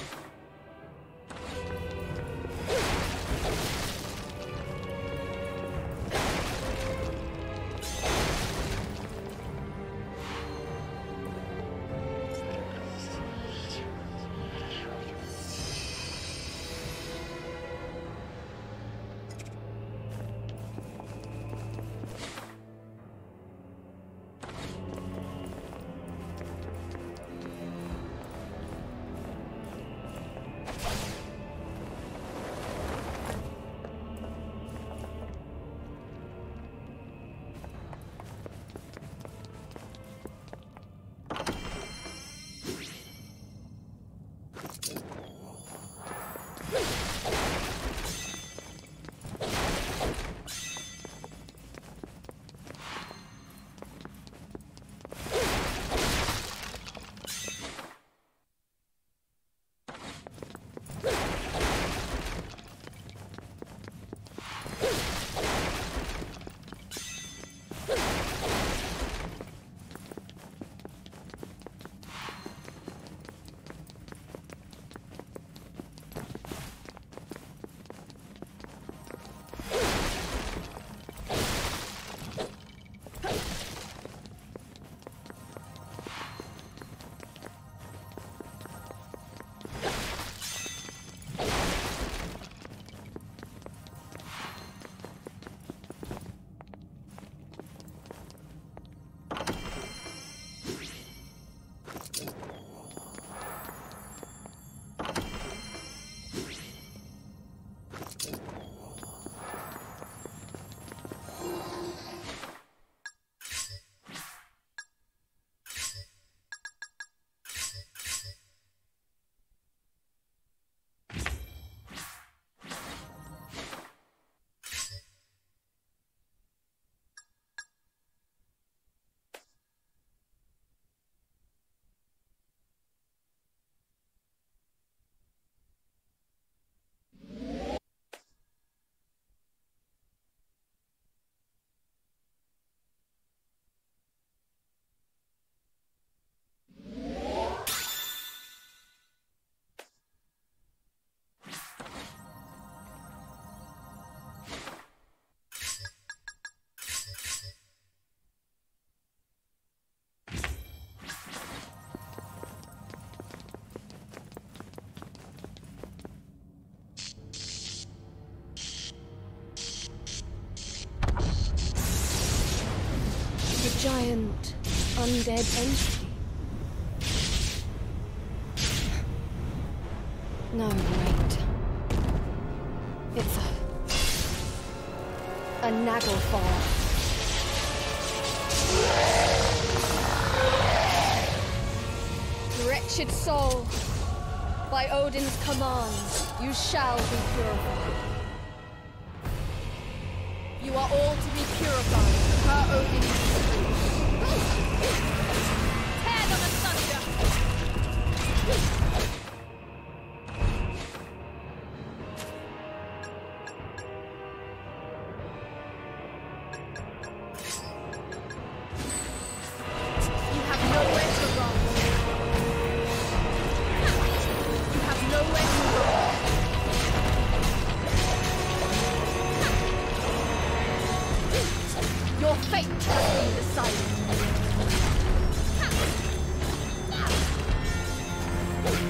Giant undead entity. No, wait. It's a... a Naglfar. Wretched soul, by Odin's command, you shall be purified. You are all to be purified per Odin's decree. Tear them asunder! You have nowhere to run. You have nowhere to run. Your fate has been decided.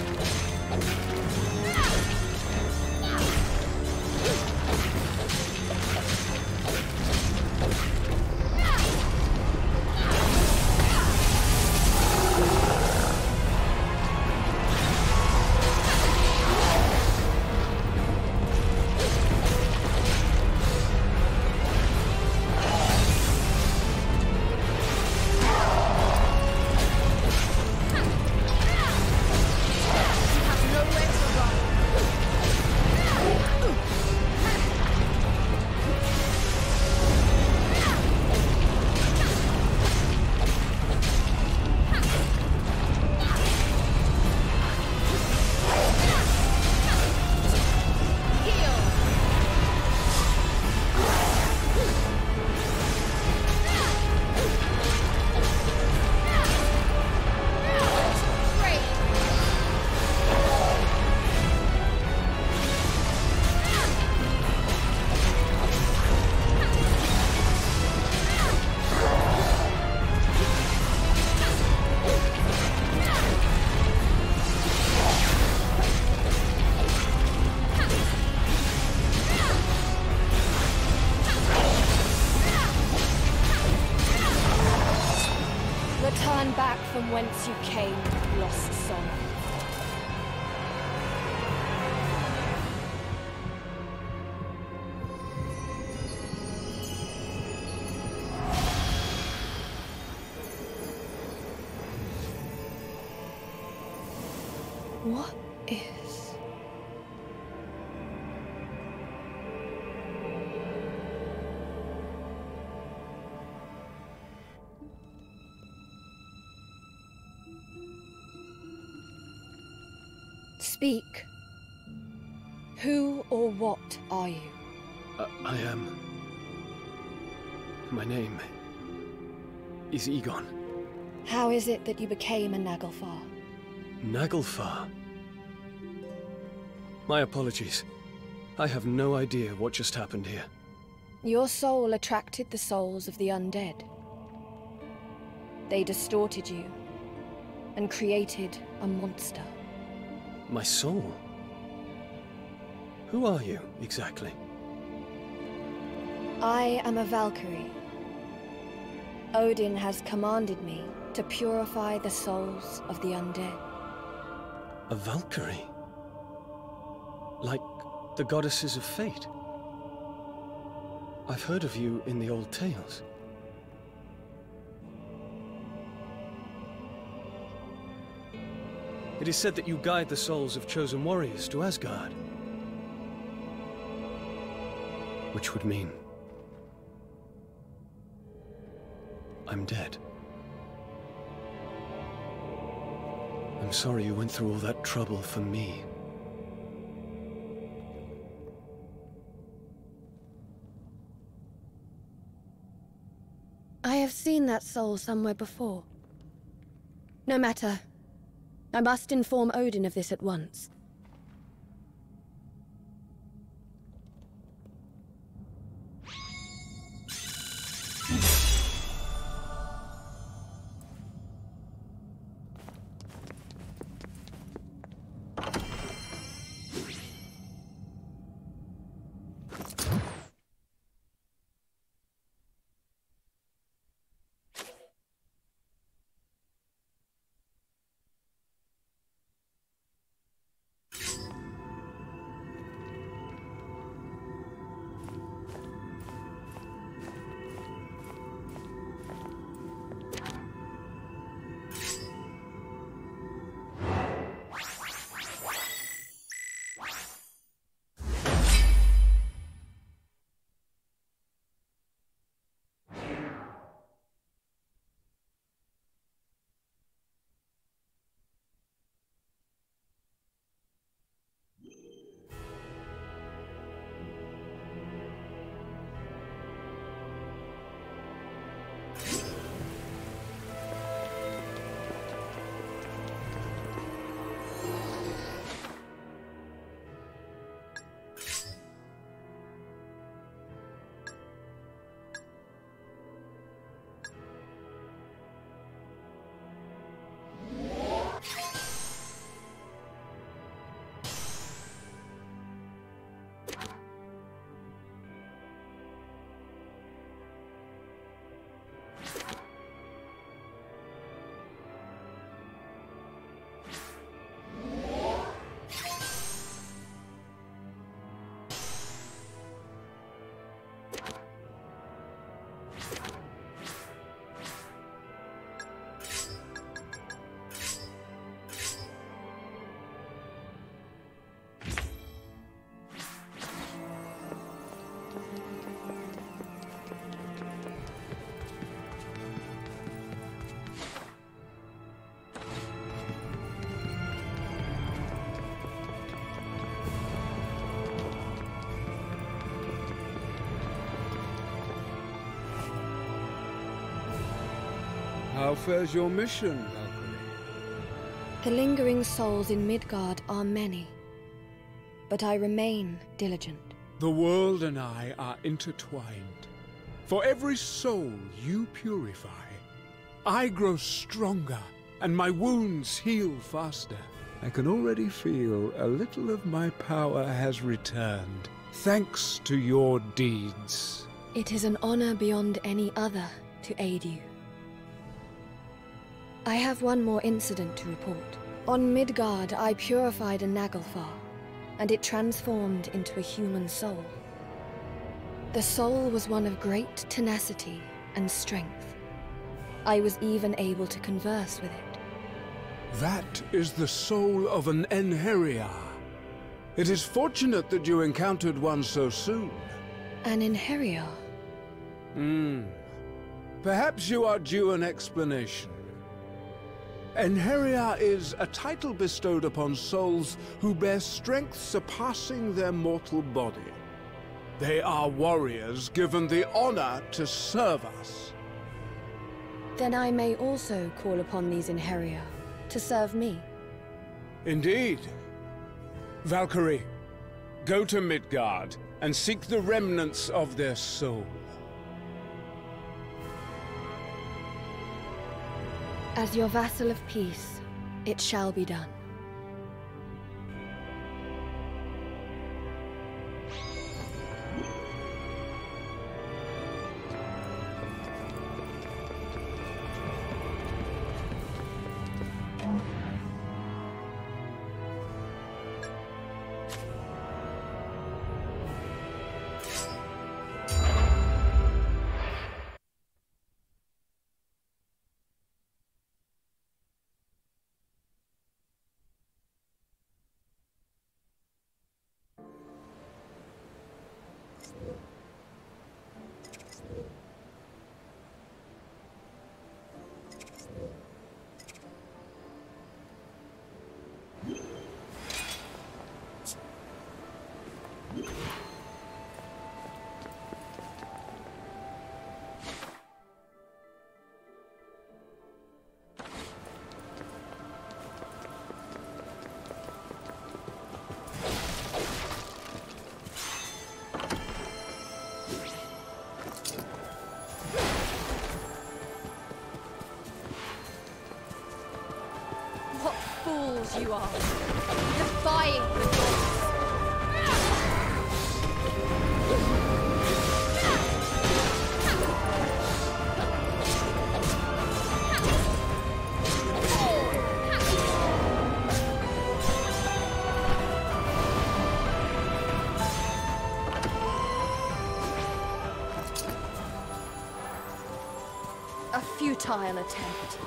Turn back from whence you came, lost soul. What is... Speak. Who or what are you? Uh, I am... My name is Egon. How is it that you became a Naglfar? Naglfar? My apologies. I have no idea what just happened here. Your soul attracted the souls of the undead. They distorted you and created a monster. My soul? Who are you, exactly? I am a Valkyrie. Odin has commanded me to purify the souls of the undead. A Valkyrie? Like the goddesses of fate? I've heard of you in the old tales. It is said that you guide the souls of chosen warriors to Asgard. Which would mean... I'm dead. I'm sorry you went through all that trouble for me. I have seen that soul somewhere before. No matter. I must inform Odin of this at once. How fares your mission, Valkyrie? The lingering souls in Midgard are many, but I remain diligent. The world and I are intertwined. For every soul you purify, I grow stronger, and my wounds heal faster. I can already feel a little of my power has returned, thanks to your deeds. It is an honor beyond any other to aid you. I have one more incident to report. On Midgard, I purified a Naglfar, and it transformed into a human soul. The soul was one of great tenacity and strength. I was even able to converse with it. That is the soul of an Einherjar. It is fortunate that you encountered one so soon. An Einherjar? Hmm. Perhaps you are due an explanation. Einherjar is a title bestowed upon souls who bear strength surpassing their mortal body. They are warriors given the honor to serve us. Then I may also call upon these Einherjar to serve me. Indeed. Valkyrie, go to Midgard and seek the remnants of their soul. As your vassal of peace, it shall be done. Fools you are, defying the gods. A futile attempt.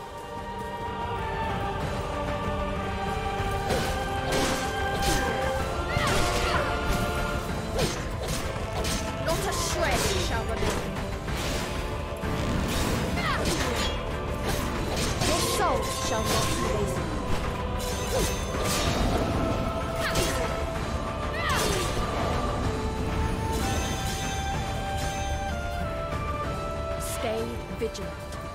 Shall not be lazy. Stay vigilant.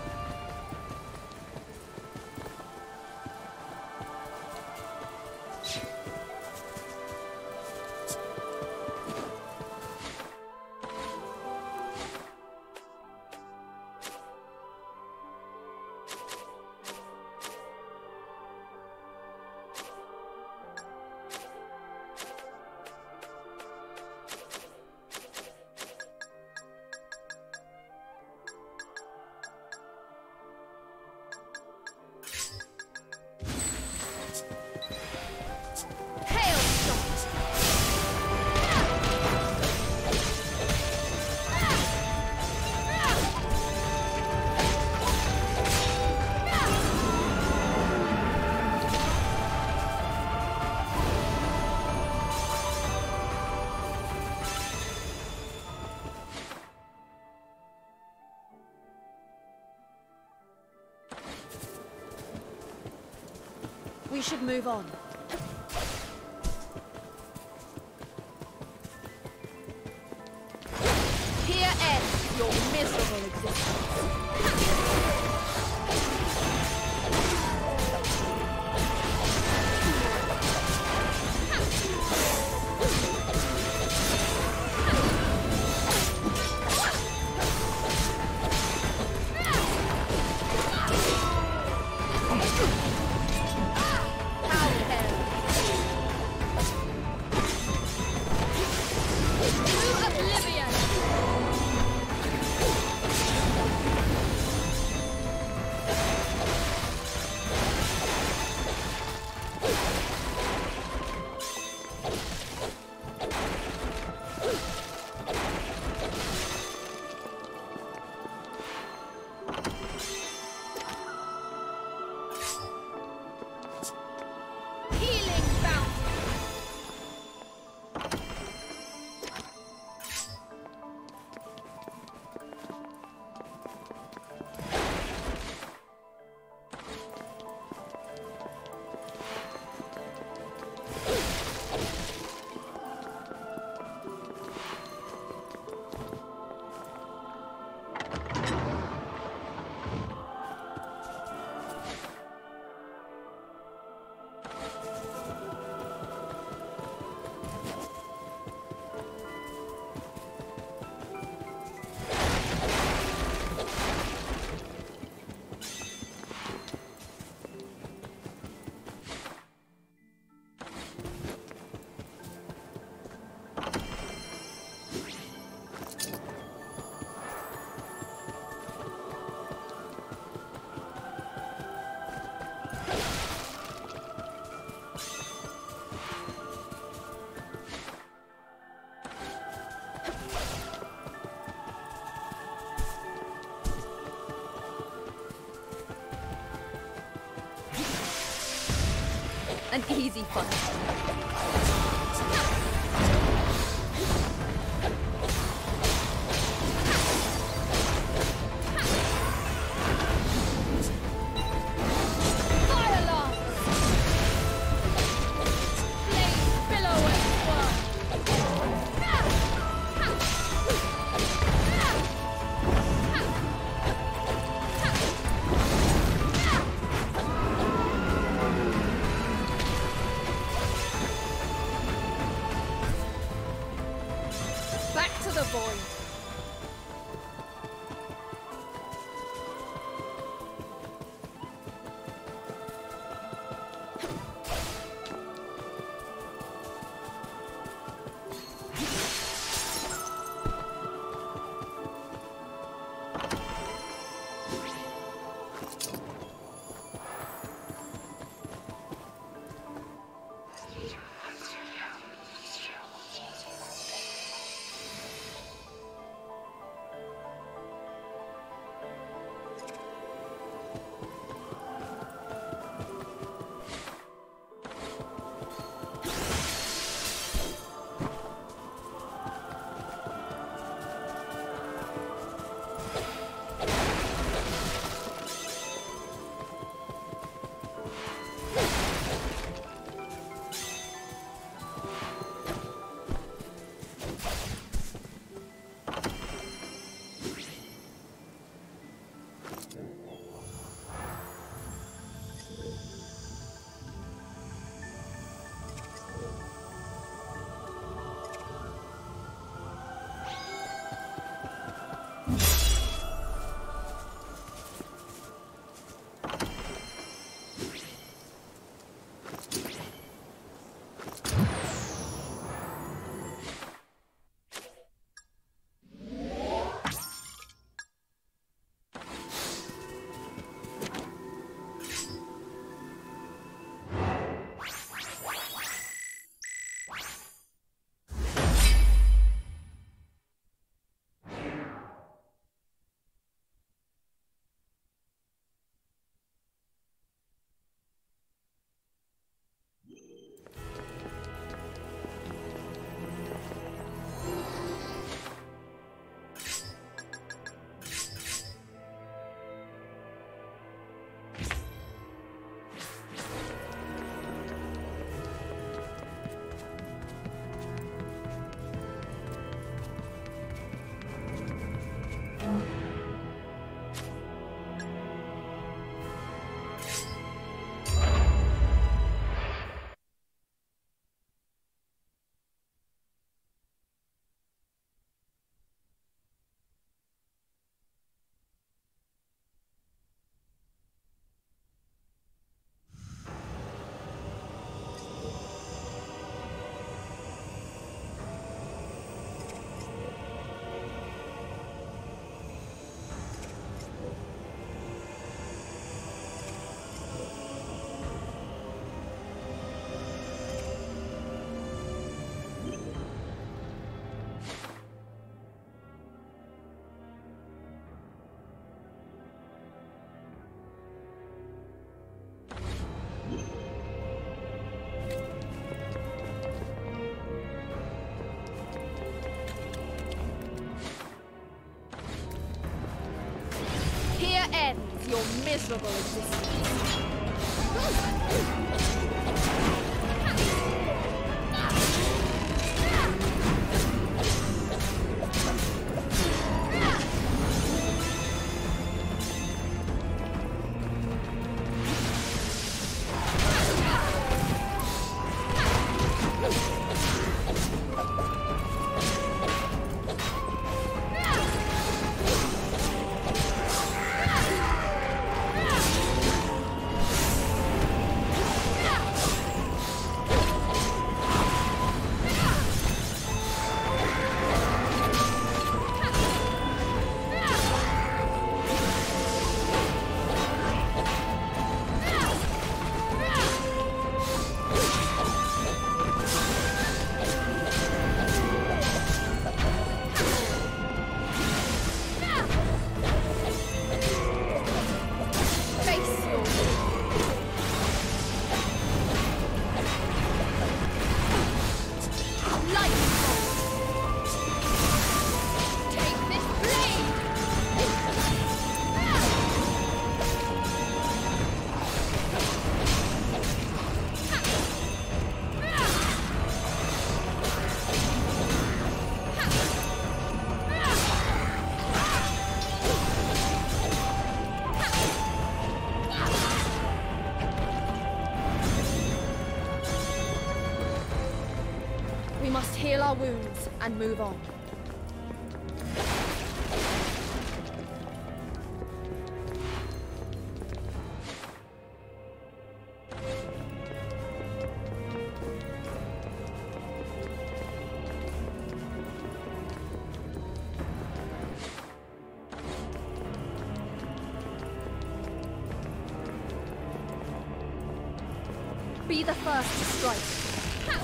We should move on. Here ends your miserable existence. An easy fight. Back to the void. Ends your miserable existence. our wounds and move on. Be the first to strike.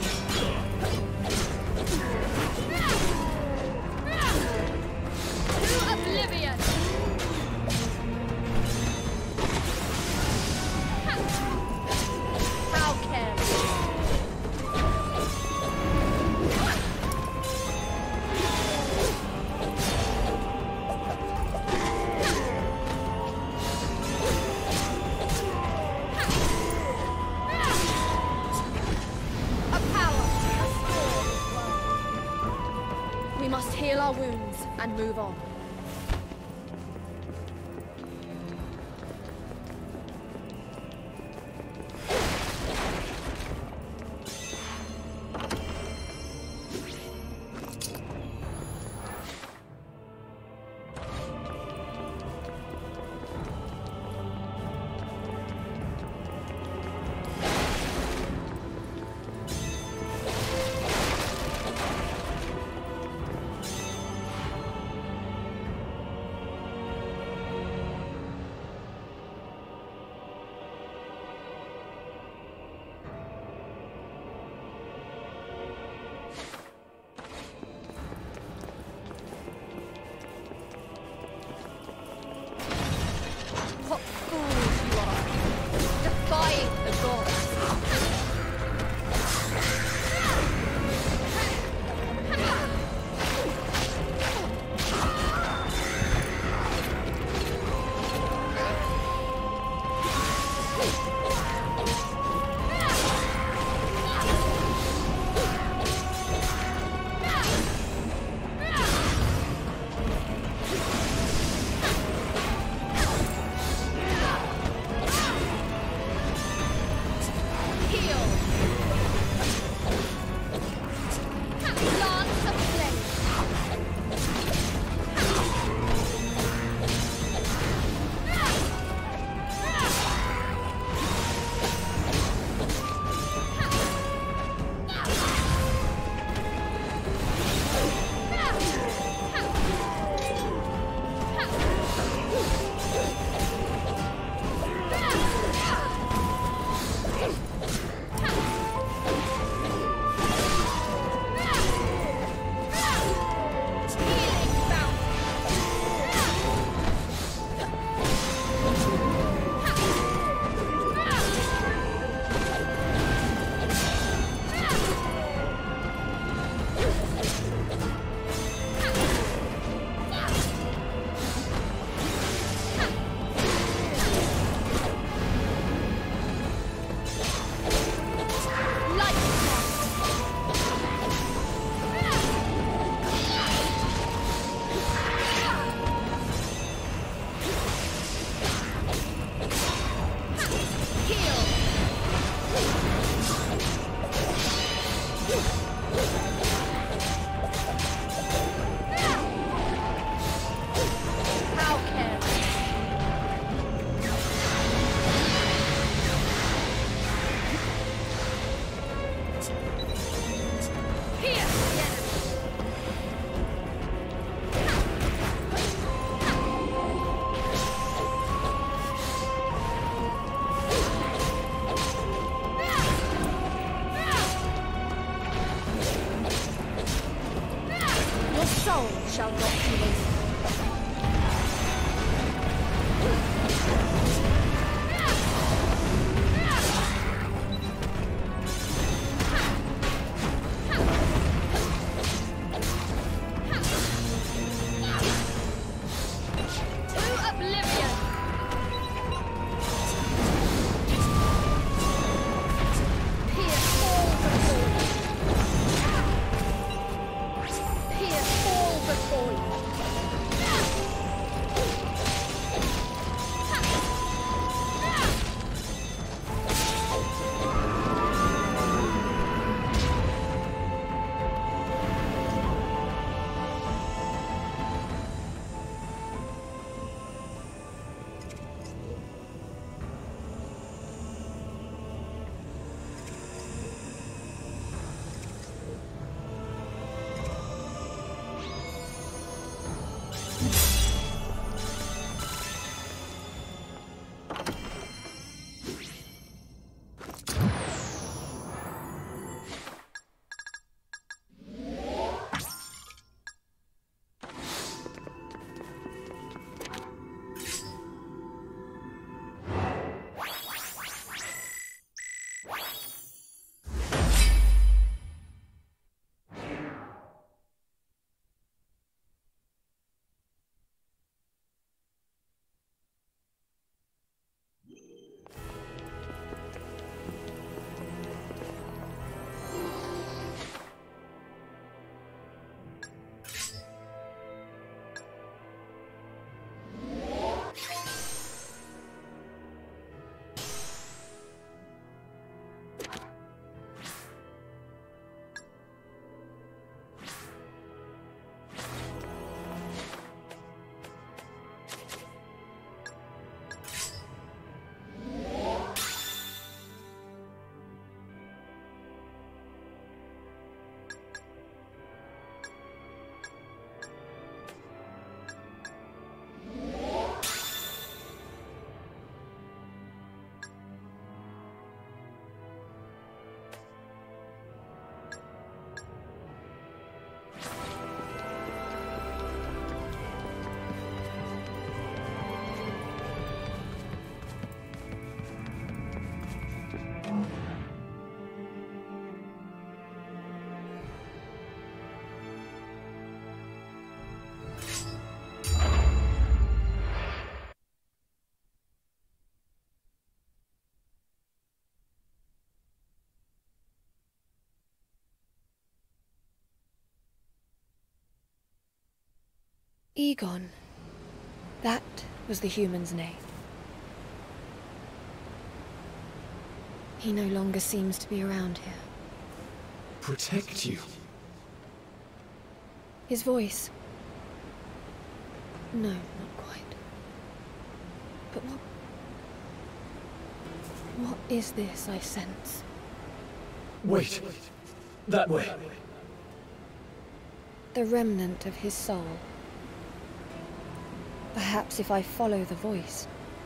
To oblivion! How careless! We must heal our wounds and move on. Egon. That was the human's name. He no longer seems to be around here. Protect you? His voice. No, not quite. But what... What is this I sense? Wait. That way. The remnant of his soul. Perhaps if I follow the voice.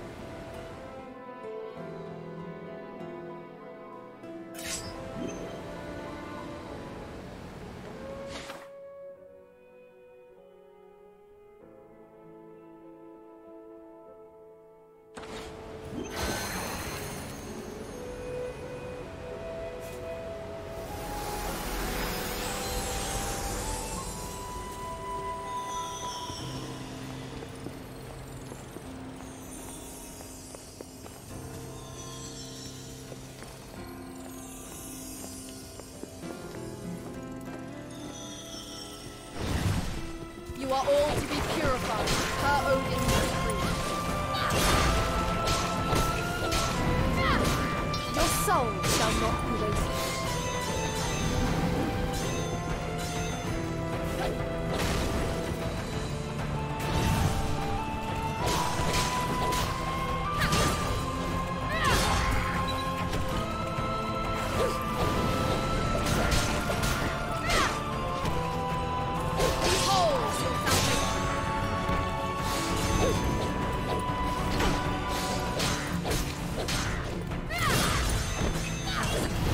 You are all to be purified, per Odin's decree. Your soul shall not be wasted. Behold your salvation.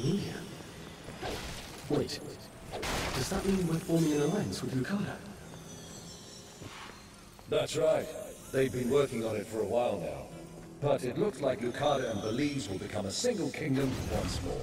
familiar. Wait, does that mean we're forming an alliance with Lucada? That's right. They've been working on it for a while now. But it looks like Lucada and Belize will become a single kingdom once more.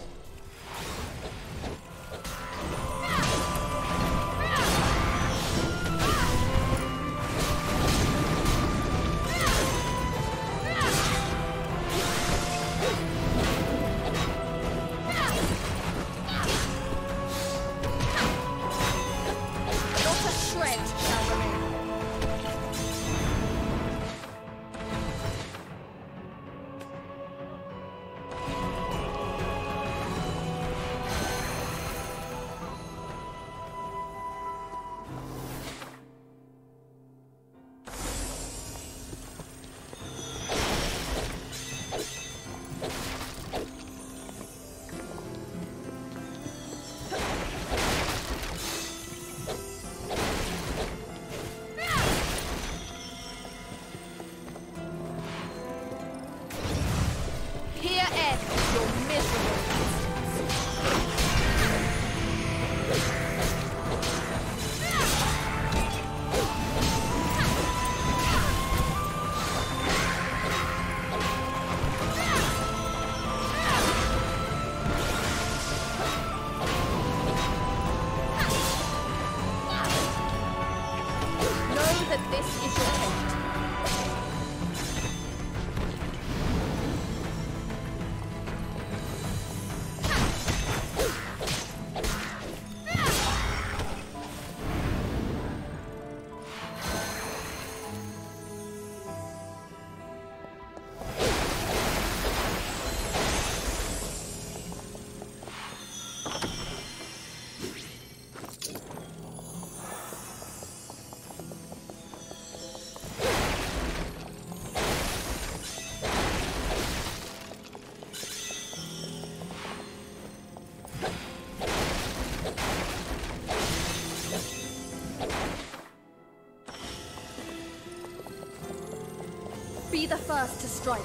Be the first to strike.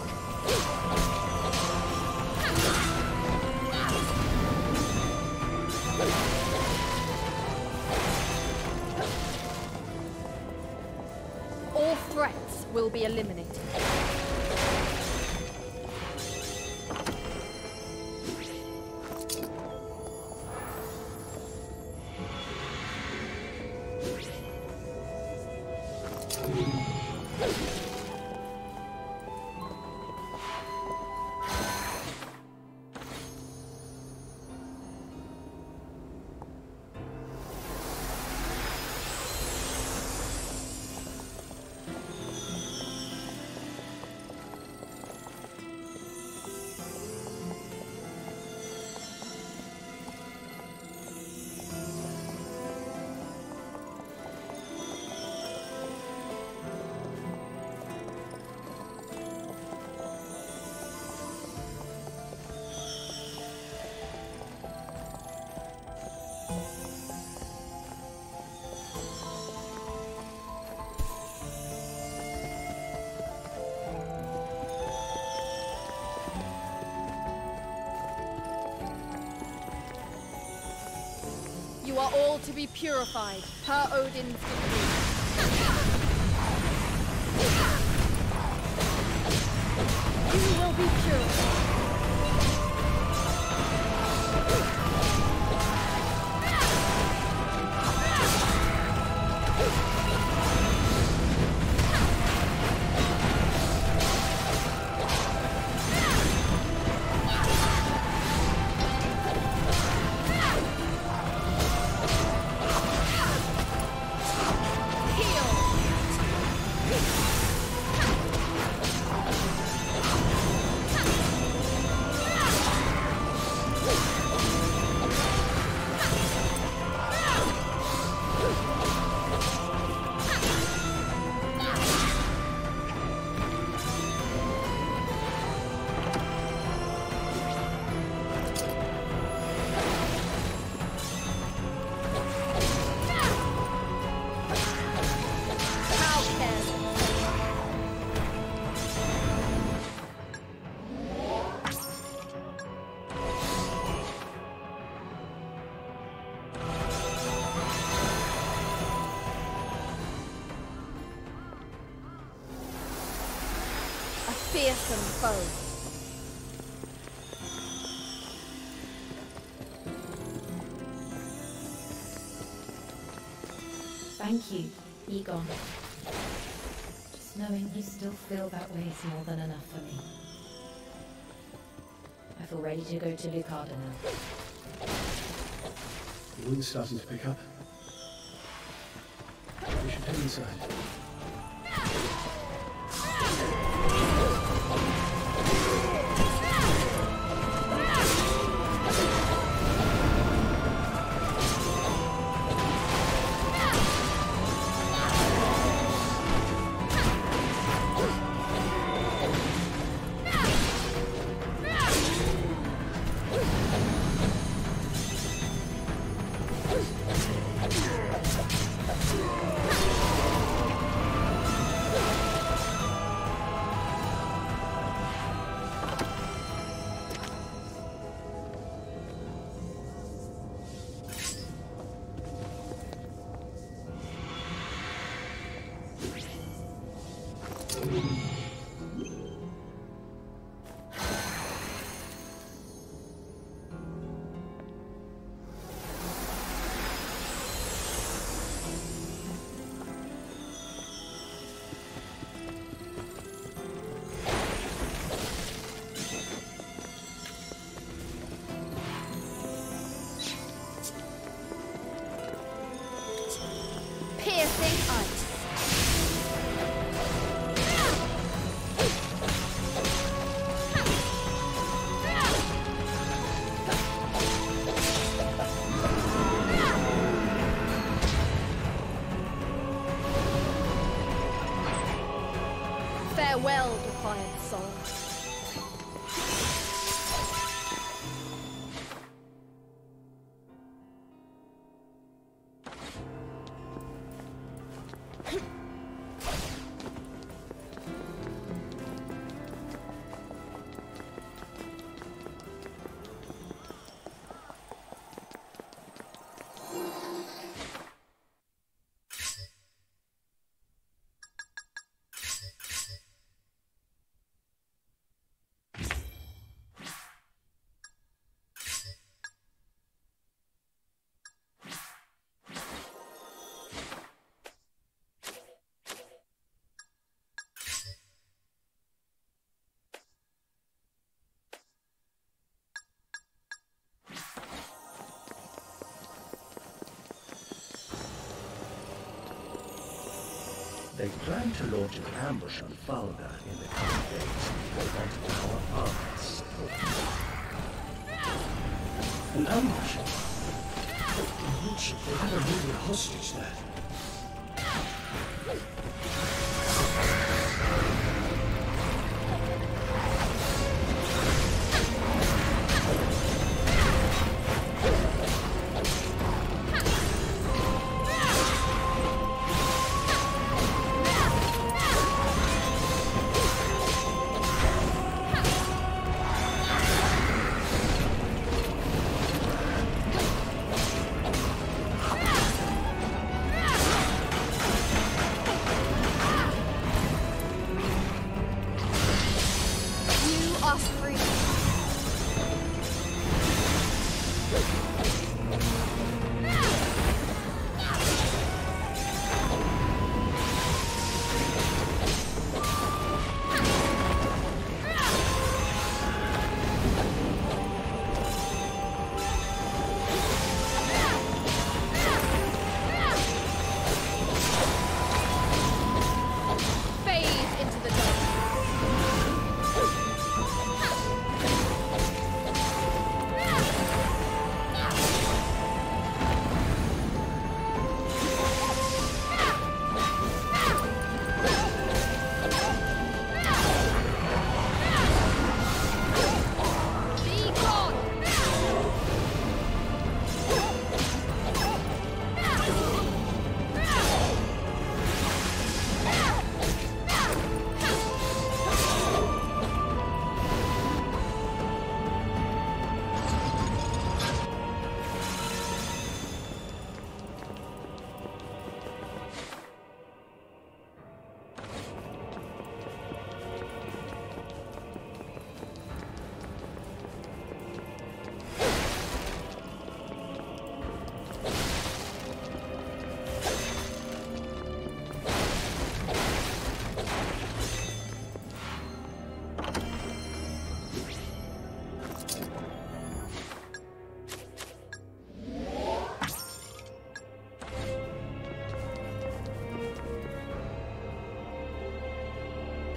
All threats will be eliminated. You are all to be purified, per Odin's decree. You will be purified. fearsome foe. Thank you, Egon. Just knowing you still feel that way is more than enough for me. I feel ready to go to Lucarda now. The wind's starting to pick up. We should head inside. Piercing ice. Farewell, defiant soul. They plan to launch an ambush on Falga in the coming days to prevent our armies. An ambush? In which they have a really hostage there.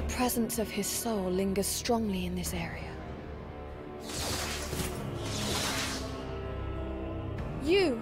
The presence of his soul lingers strongly in this area. You!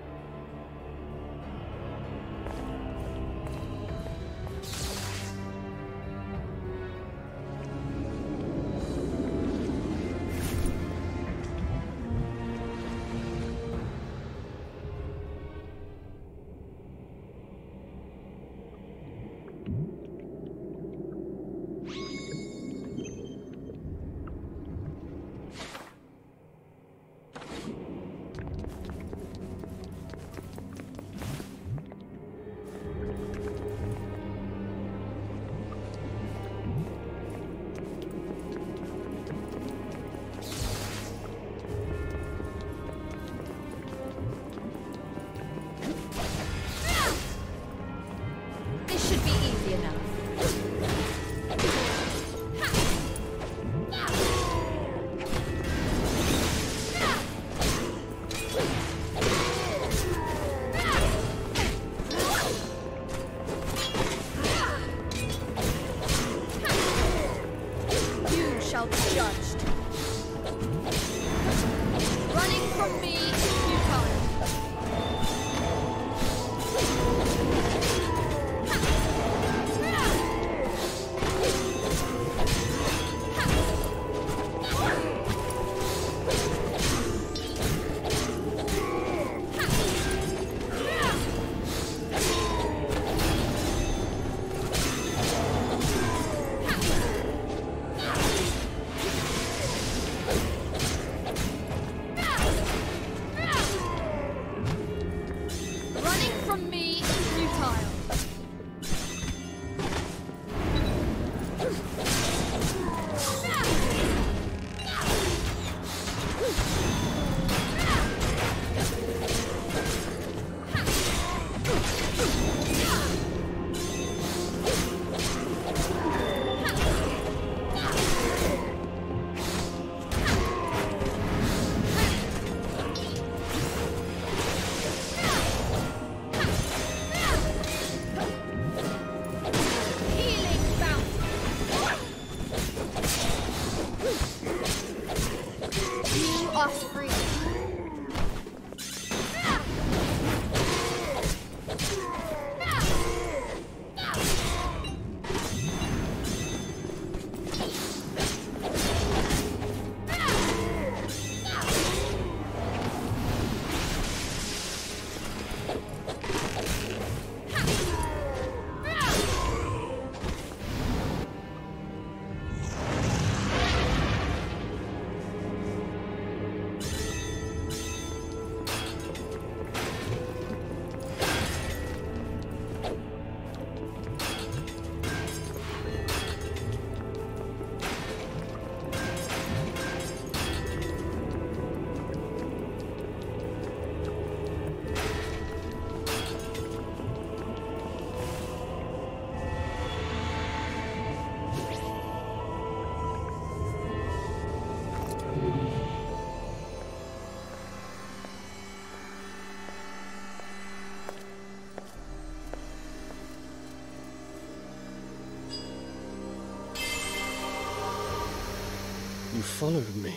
You followed me.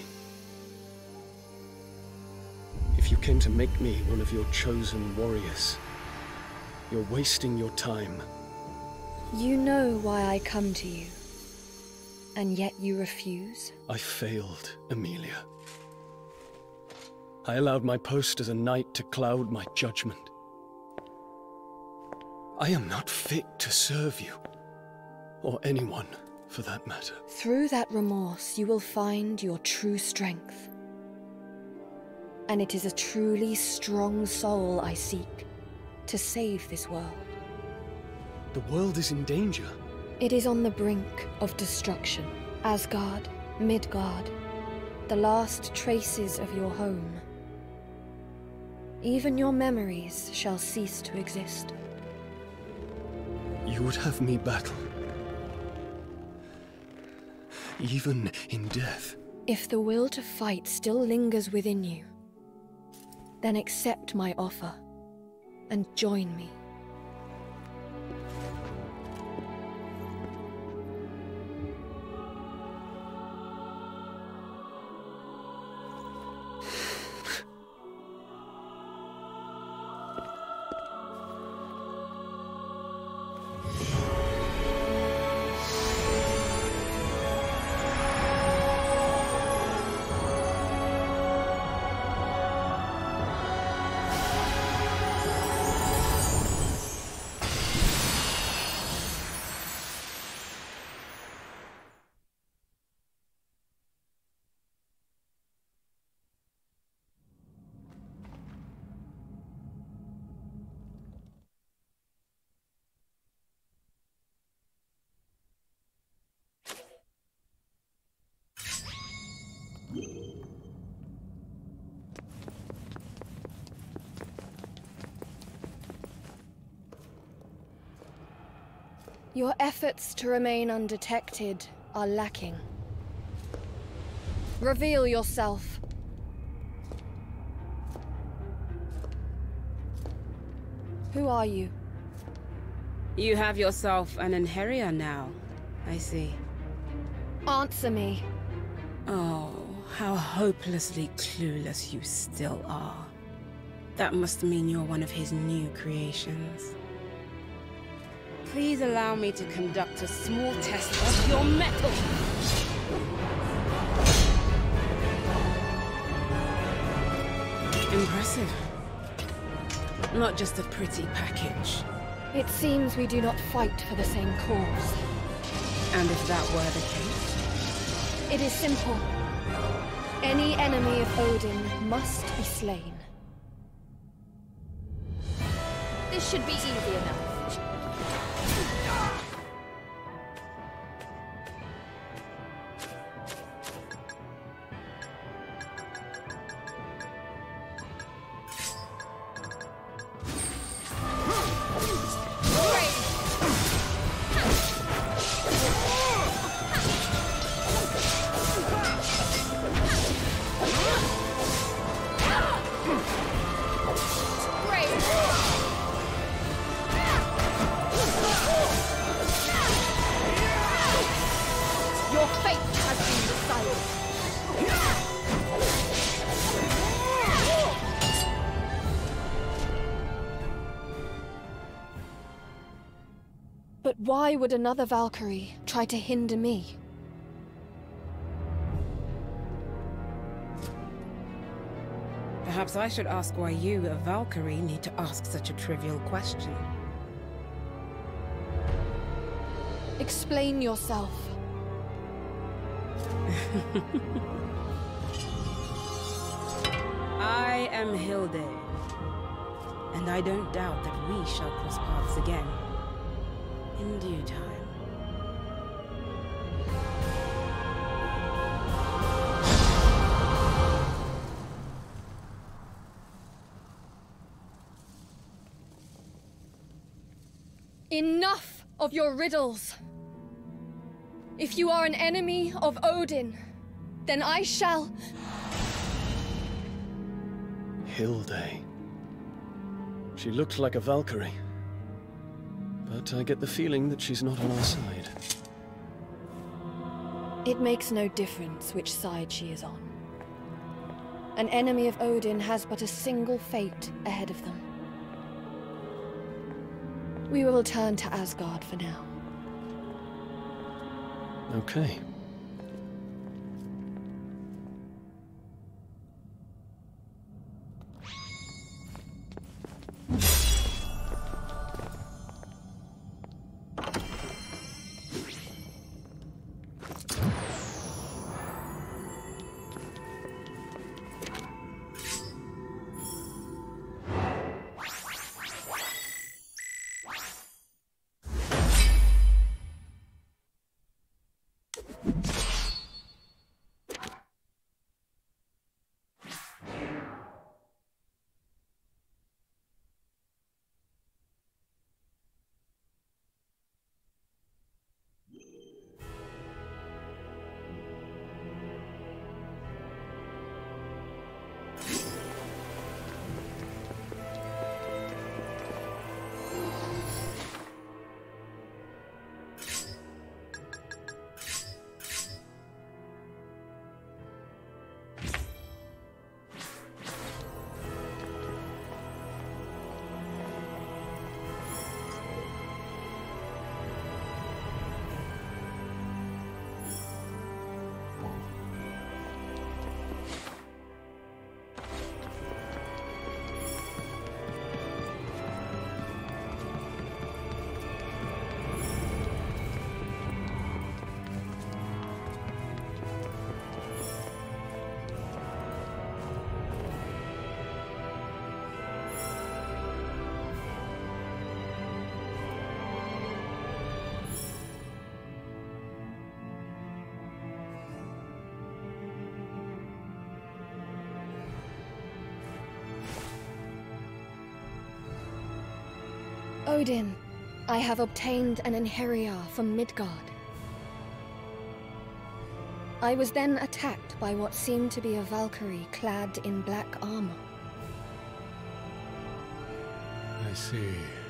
If you came to make me one of your chosen warriors, you're wasting your time. You know why I come to you, and yet you refuse? I failed, Emilia. I allowed my post as a knight to cloud my judgment. I am not fit to serve you, or anyone, for that matter. Through that remorse, you will find your true strength. And it is a truly strong soul I seek, to save this world. The world is in danger. It is on the brink of destruction. Asgard, Midgard, the last traces of your home. Even your memories shall cease to exist. You would have me battle, even in death. If the will to fight still lingers within you, then accept my offer and join me. Your efforts to remain undetected are lacking. Reveal yourself. Who are you? You have yourself an Einherjar now, I see. Answer me. Oh, how hopelessly clueless you still are. That must mean you're one of his new creations. Please allow me to conduct a small test of your mettle. Impressive. Not just a pretty package. It seems we do not fight for the same cause. And if that were the case? It is simple. Any enemy of Odin must be slain. This should be easy enough. Your fate has been decided. But why would another Valkyrie try to hinder me? Perhaps I should ask why you, a Valkyrie, need to ask such a trivial question. Explain yourself. I am Hilde, and I don't doubt that we shall cross paths again, in due time. Enough of your riddles! If you are an enemy of Odin, then I shall... Hilde. She looked like a Valkyrie. But I get the feeling that she's not on our side. It makes no difference which side she is on. An enemy of Odin has but a single fate ahead of them. We will return to Asgard for now. Okay. Odin, I have obtained an Einherjar from Midgard. I was then attacked by what seemed to be a Valkyrie clad in black armor. I see.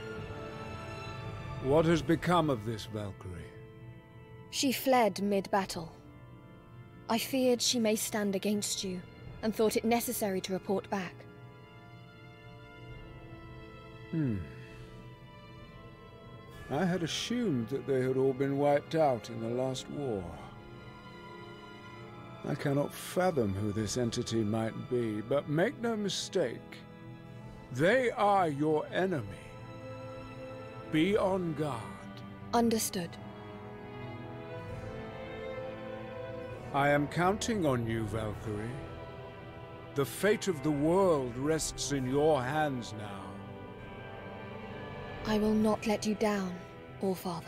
What has become of this Valkyrie? She fled mid-battle. I feared she may stand against you, and thought it necessary to report back. Hmm. I had assumed that they had all been wiped out in the last war. I cannot fathom who this entity might be, but make no mistake, they are your enemy. Be on guard. Understood. I am counting on you, Valkyrie. The fate of the world rests in your hands now. I will not let you down, Allfather.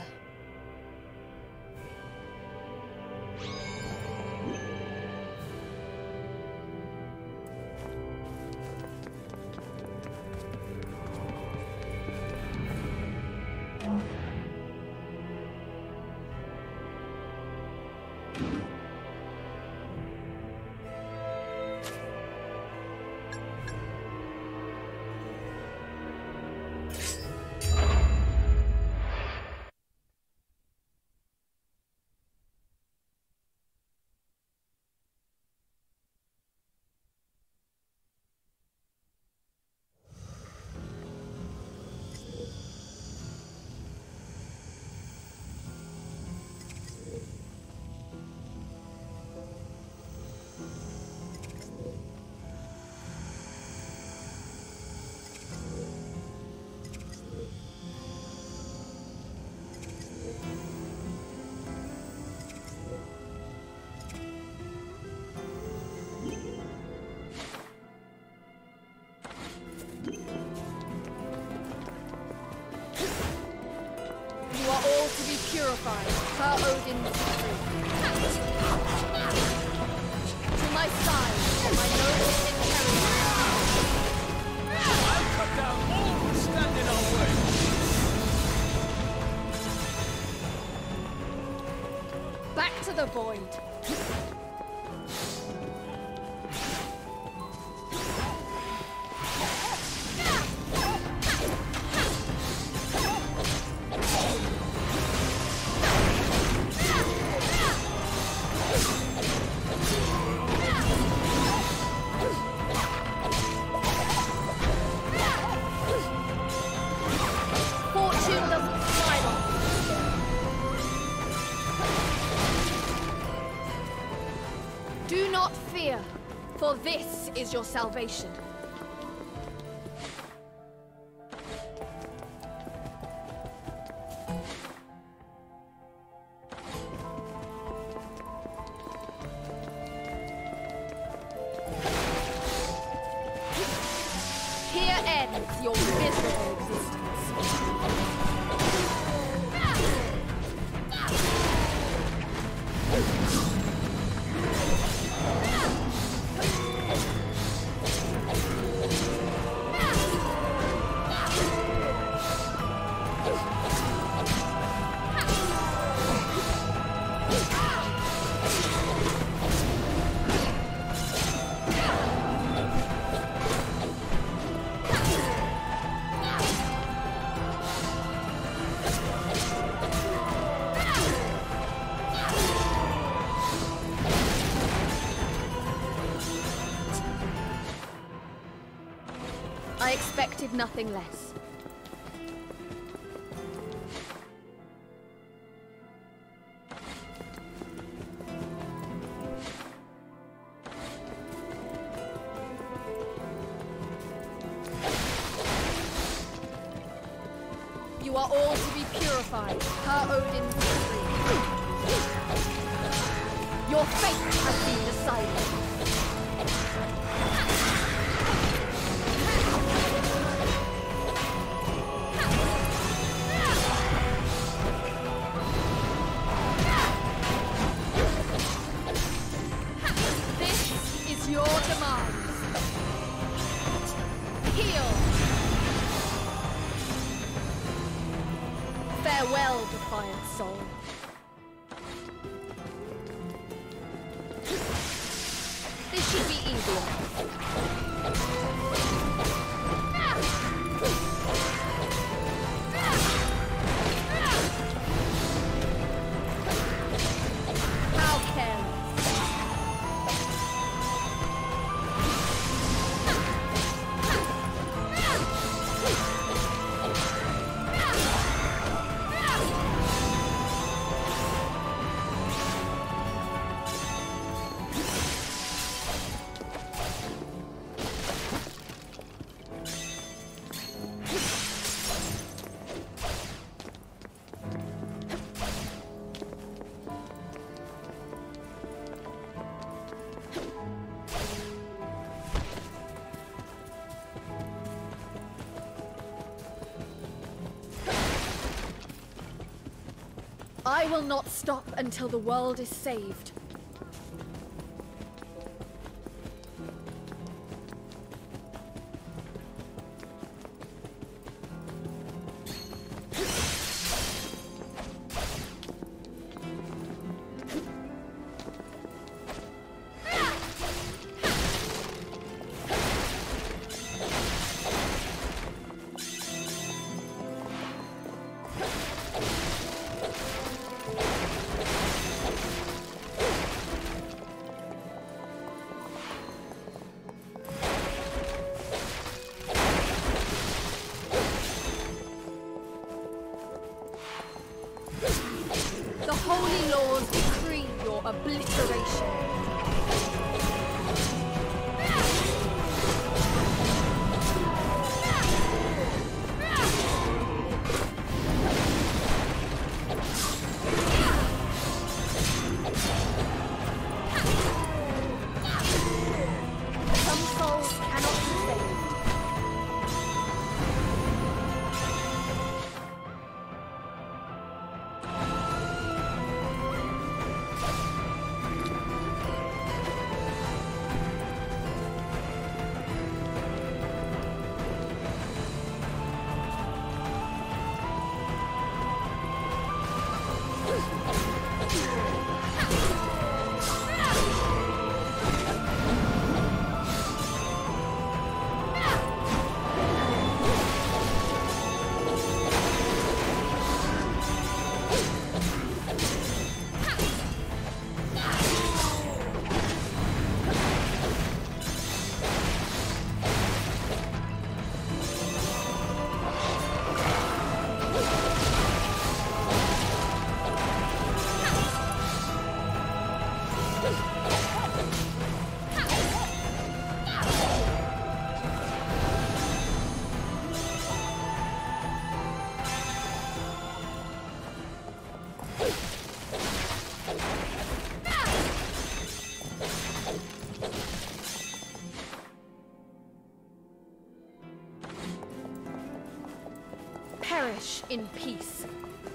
You are all to be purified, per Odin's decree. To my side, my noble Einherjar. I'll cut down all who stand in our way. Back to the void. Do not fear, for this is your salvation. Here ends your miserable existence. I expected nothing less. You are all to be purified, per Odin's decree. Your fate has been decided. Your demands. Heal. Farewell, defiant soul. This should be easier. How careless. I will not stop until the world is saved. The holy laws decree your obliteration. Some souls cannot be saved. Perish in peace.